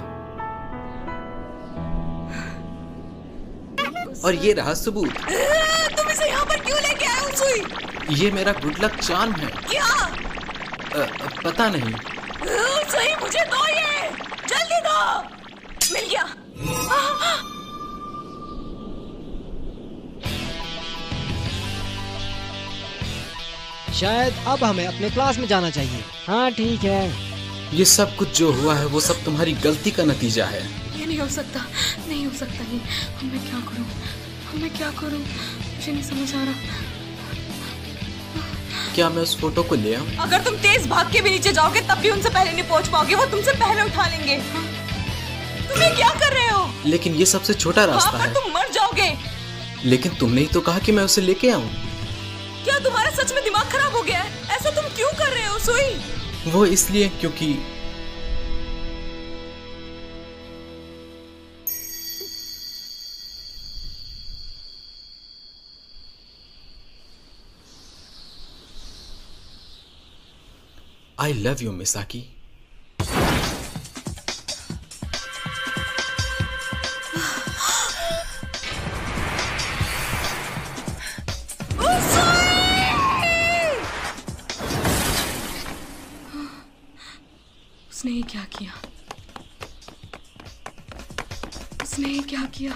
और ये रहा सबूत। तुम इसे यहाँ पर क्यों लेके आए हो सुई? ये मेरा गुड लक चार्म है। क्या? आ, पता नहीं। सुई मुझे दो ये, जल्दी दो। मिल गया। शायद अब हमें अपने क्लास में जाना चाहिए। हाँ ठीक है। ये सब कुछ जो हुआ है वो सब तुम्हारी गलती का नतीजा है। ये नहीं हो सकता, नहीं हो सकता ये। अब मैं क्या करूं? अब मैं क्या करूं? मुझे नहीं समझ आ रहा। क्या मैं उस फोटो को ले आऊं? अगर तुम तेज भाग के भी नीचे जाओगे तब भी उनसे पहले नहीं पहुंच पाओगे। वो तुमसे पहले उठा लेंगे। तुम ये क्या कर रहे हो? लेकिन ये सबसे छोटा रास्ता है। तुम मर जाओगे। लेकिन तुमने ही तो कहा कि मैं उसे लेके आऊं। क्या तुम्हारा सच में दिमाग खराब हो गया है? ऐसा तुम क्यों कर रहे हो सुई? वो इसलिए क्योंकि आई लव यू मिसाकी। उसने ये क्या किया? उसने ये क्या किया?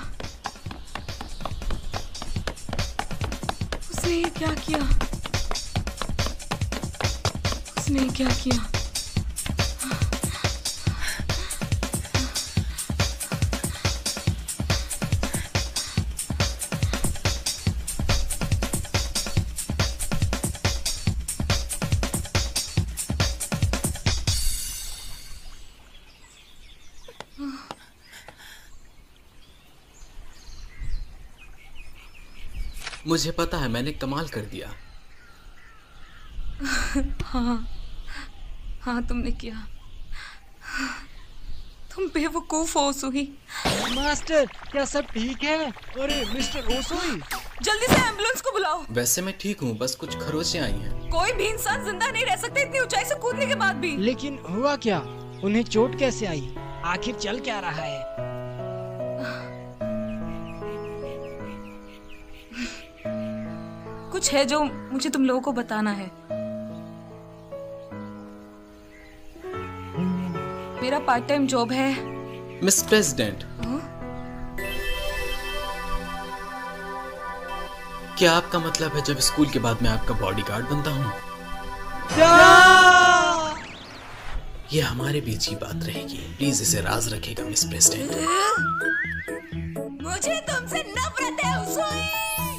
उसने ये क्या किया? उसने ये क्या किया? मुझे पता है मैंने कमाल कर दिया। हाँ हाँ तुमने किया। तुम बेवकूफ हो सुई। मास्टर क्या सब ठीक है? अरे मिस्टर ओसोई, जल्दी से एम्बुलेंस को बुलाओ। वैसे मैं ठीक हूँ, बस कुछ खरोंचें आई हैं। कोई भी इंसान जिंदा नहीं रह सकता इतनी ऊंचाई से कूदने के बाद भी। लेकिन हुआ क्या? उन्हें चोट कैसे आई? आखिर चल क्या रहा है? कुछ है जो मुझे तुम लोगों को बताना है। मेरा पार्ट टाइम जॉब है मिस प्रेसिडेंट। क्या आपका मतलब है जब स्कूल के बाद मैं आपका बॉडीगार्ड बनता हूँ? ये हमारे बीच की बात रहेगी, प्लीज इसे राज रखेगा मिस प्रेसिडेंट। मुझे तुमसे नफरत है उसोई।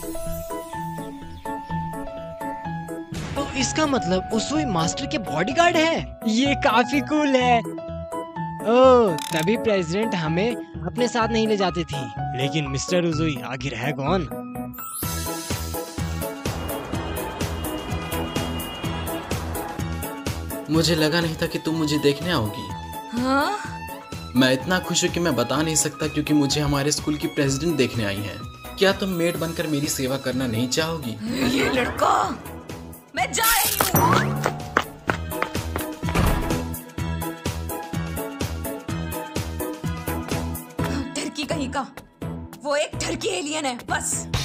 तो इसका मतलब उसोई मास्टर के बॉडीगार्ड है। ये काफी कूल है। ओह, तभी प्रेसिडेंट हमें अपने साथ नहीं ले जाती थी। लेकिन मिस्टर उज़ोई आखिर है कौन? मुझे लगा नहीं था कि तुम मुझे देखने आओगी। हाँ? मैं इतना खुश हूँ कि मैं बता नहीं सकता क्योंकि मुझे हमारे स्कूल की प्रेसिडेंट देखने आई हैं। क्या तुम मेड बनकर मेरी सेवा करना नहीं चाहोगी? ये लड़का, मैं जा रही हूँ। का। वो एक ठरकी एलियन है बस।